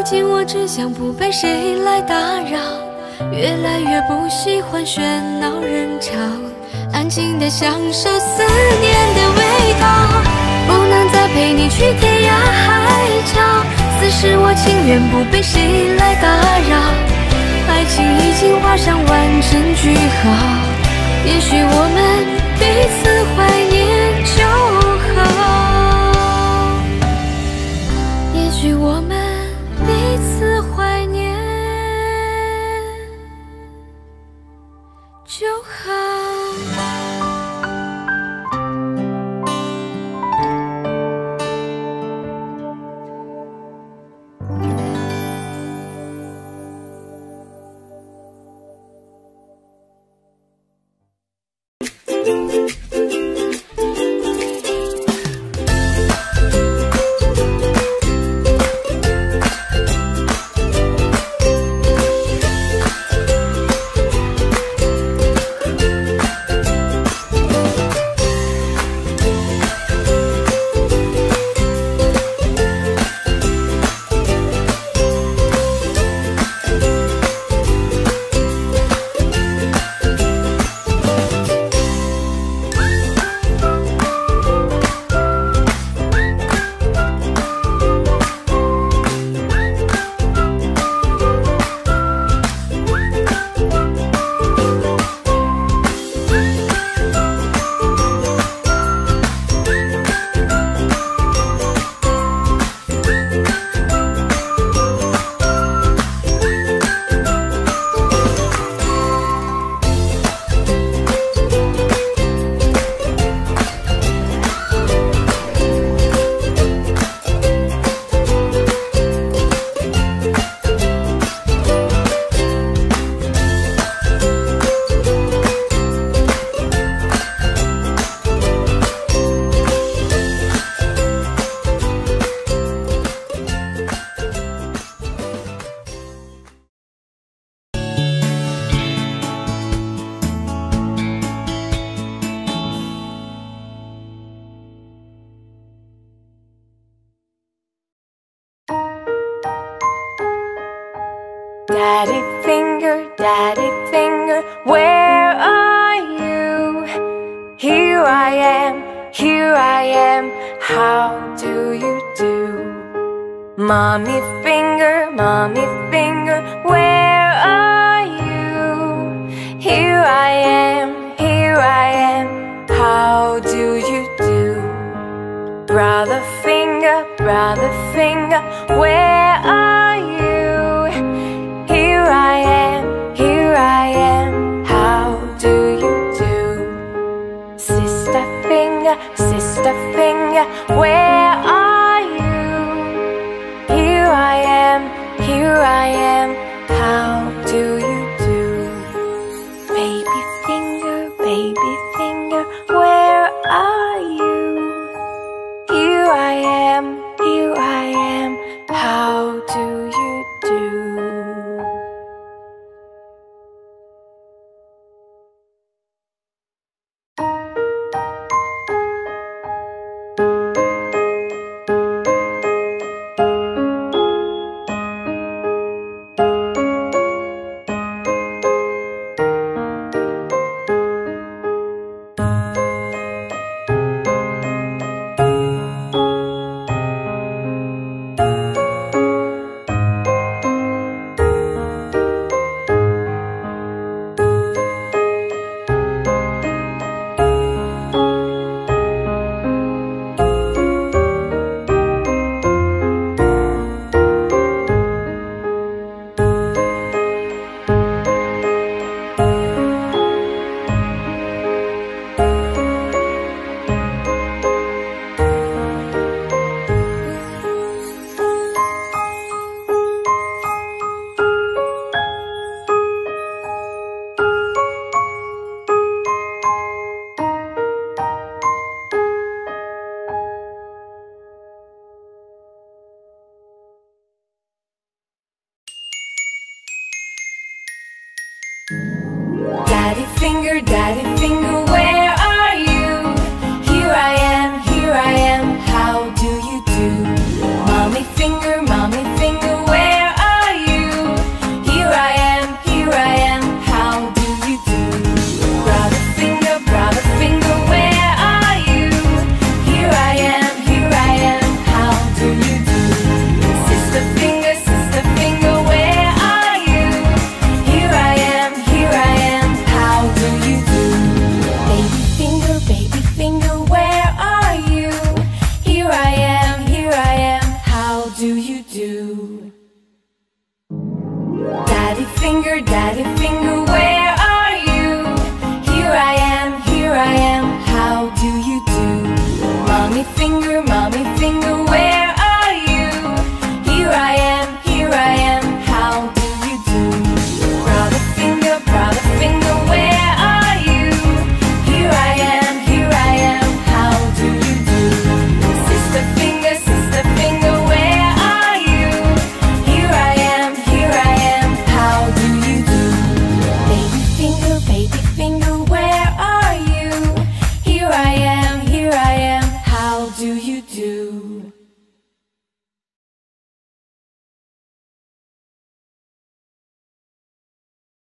S4: 近我只想不被谁来打扰，越来越不喜欢喧闹人潮，安静地享受思念的味道，不能再陪你去天涯海角，此时我情愿不被谁来打扰，爱情已经画上完整句号，也许我们彼此怀念就好，也许我们彼此怀念就好。
S8: Daddy finger, daddy finger, where are you? Here I am, here I am, how do you do? Mommy finger, mommy finger, where are you? Here I am, here I am, how do you do? Brother finger, brother finger, where are you? Here I am, here I am, how do you do? Sister finger, sister finger, where are you? Here I am, here I am, how do you do? Baby finger, baby finger, where are you? Here I am, here I am, how do you do? Daddy finger, daddy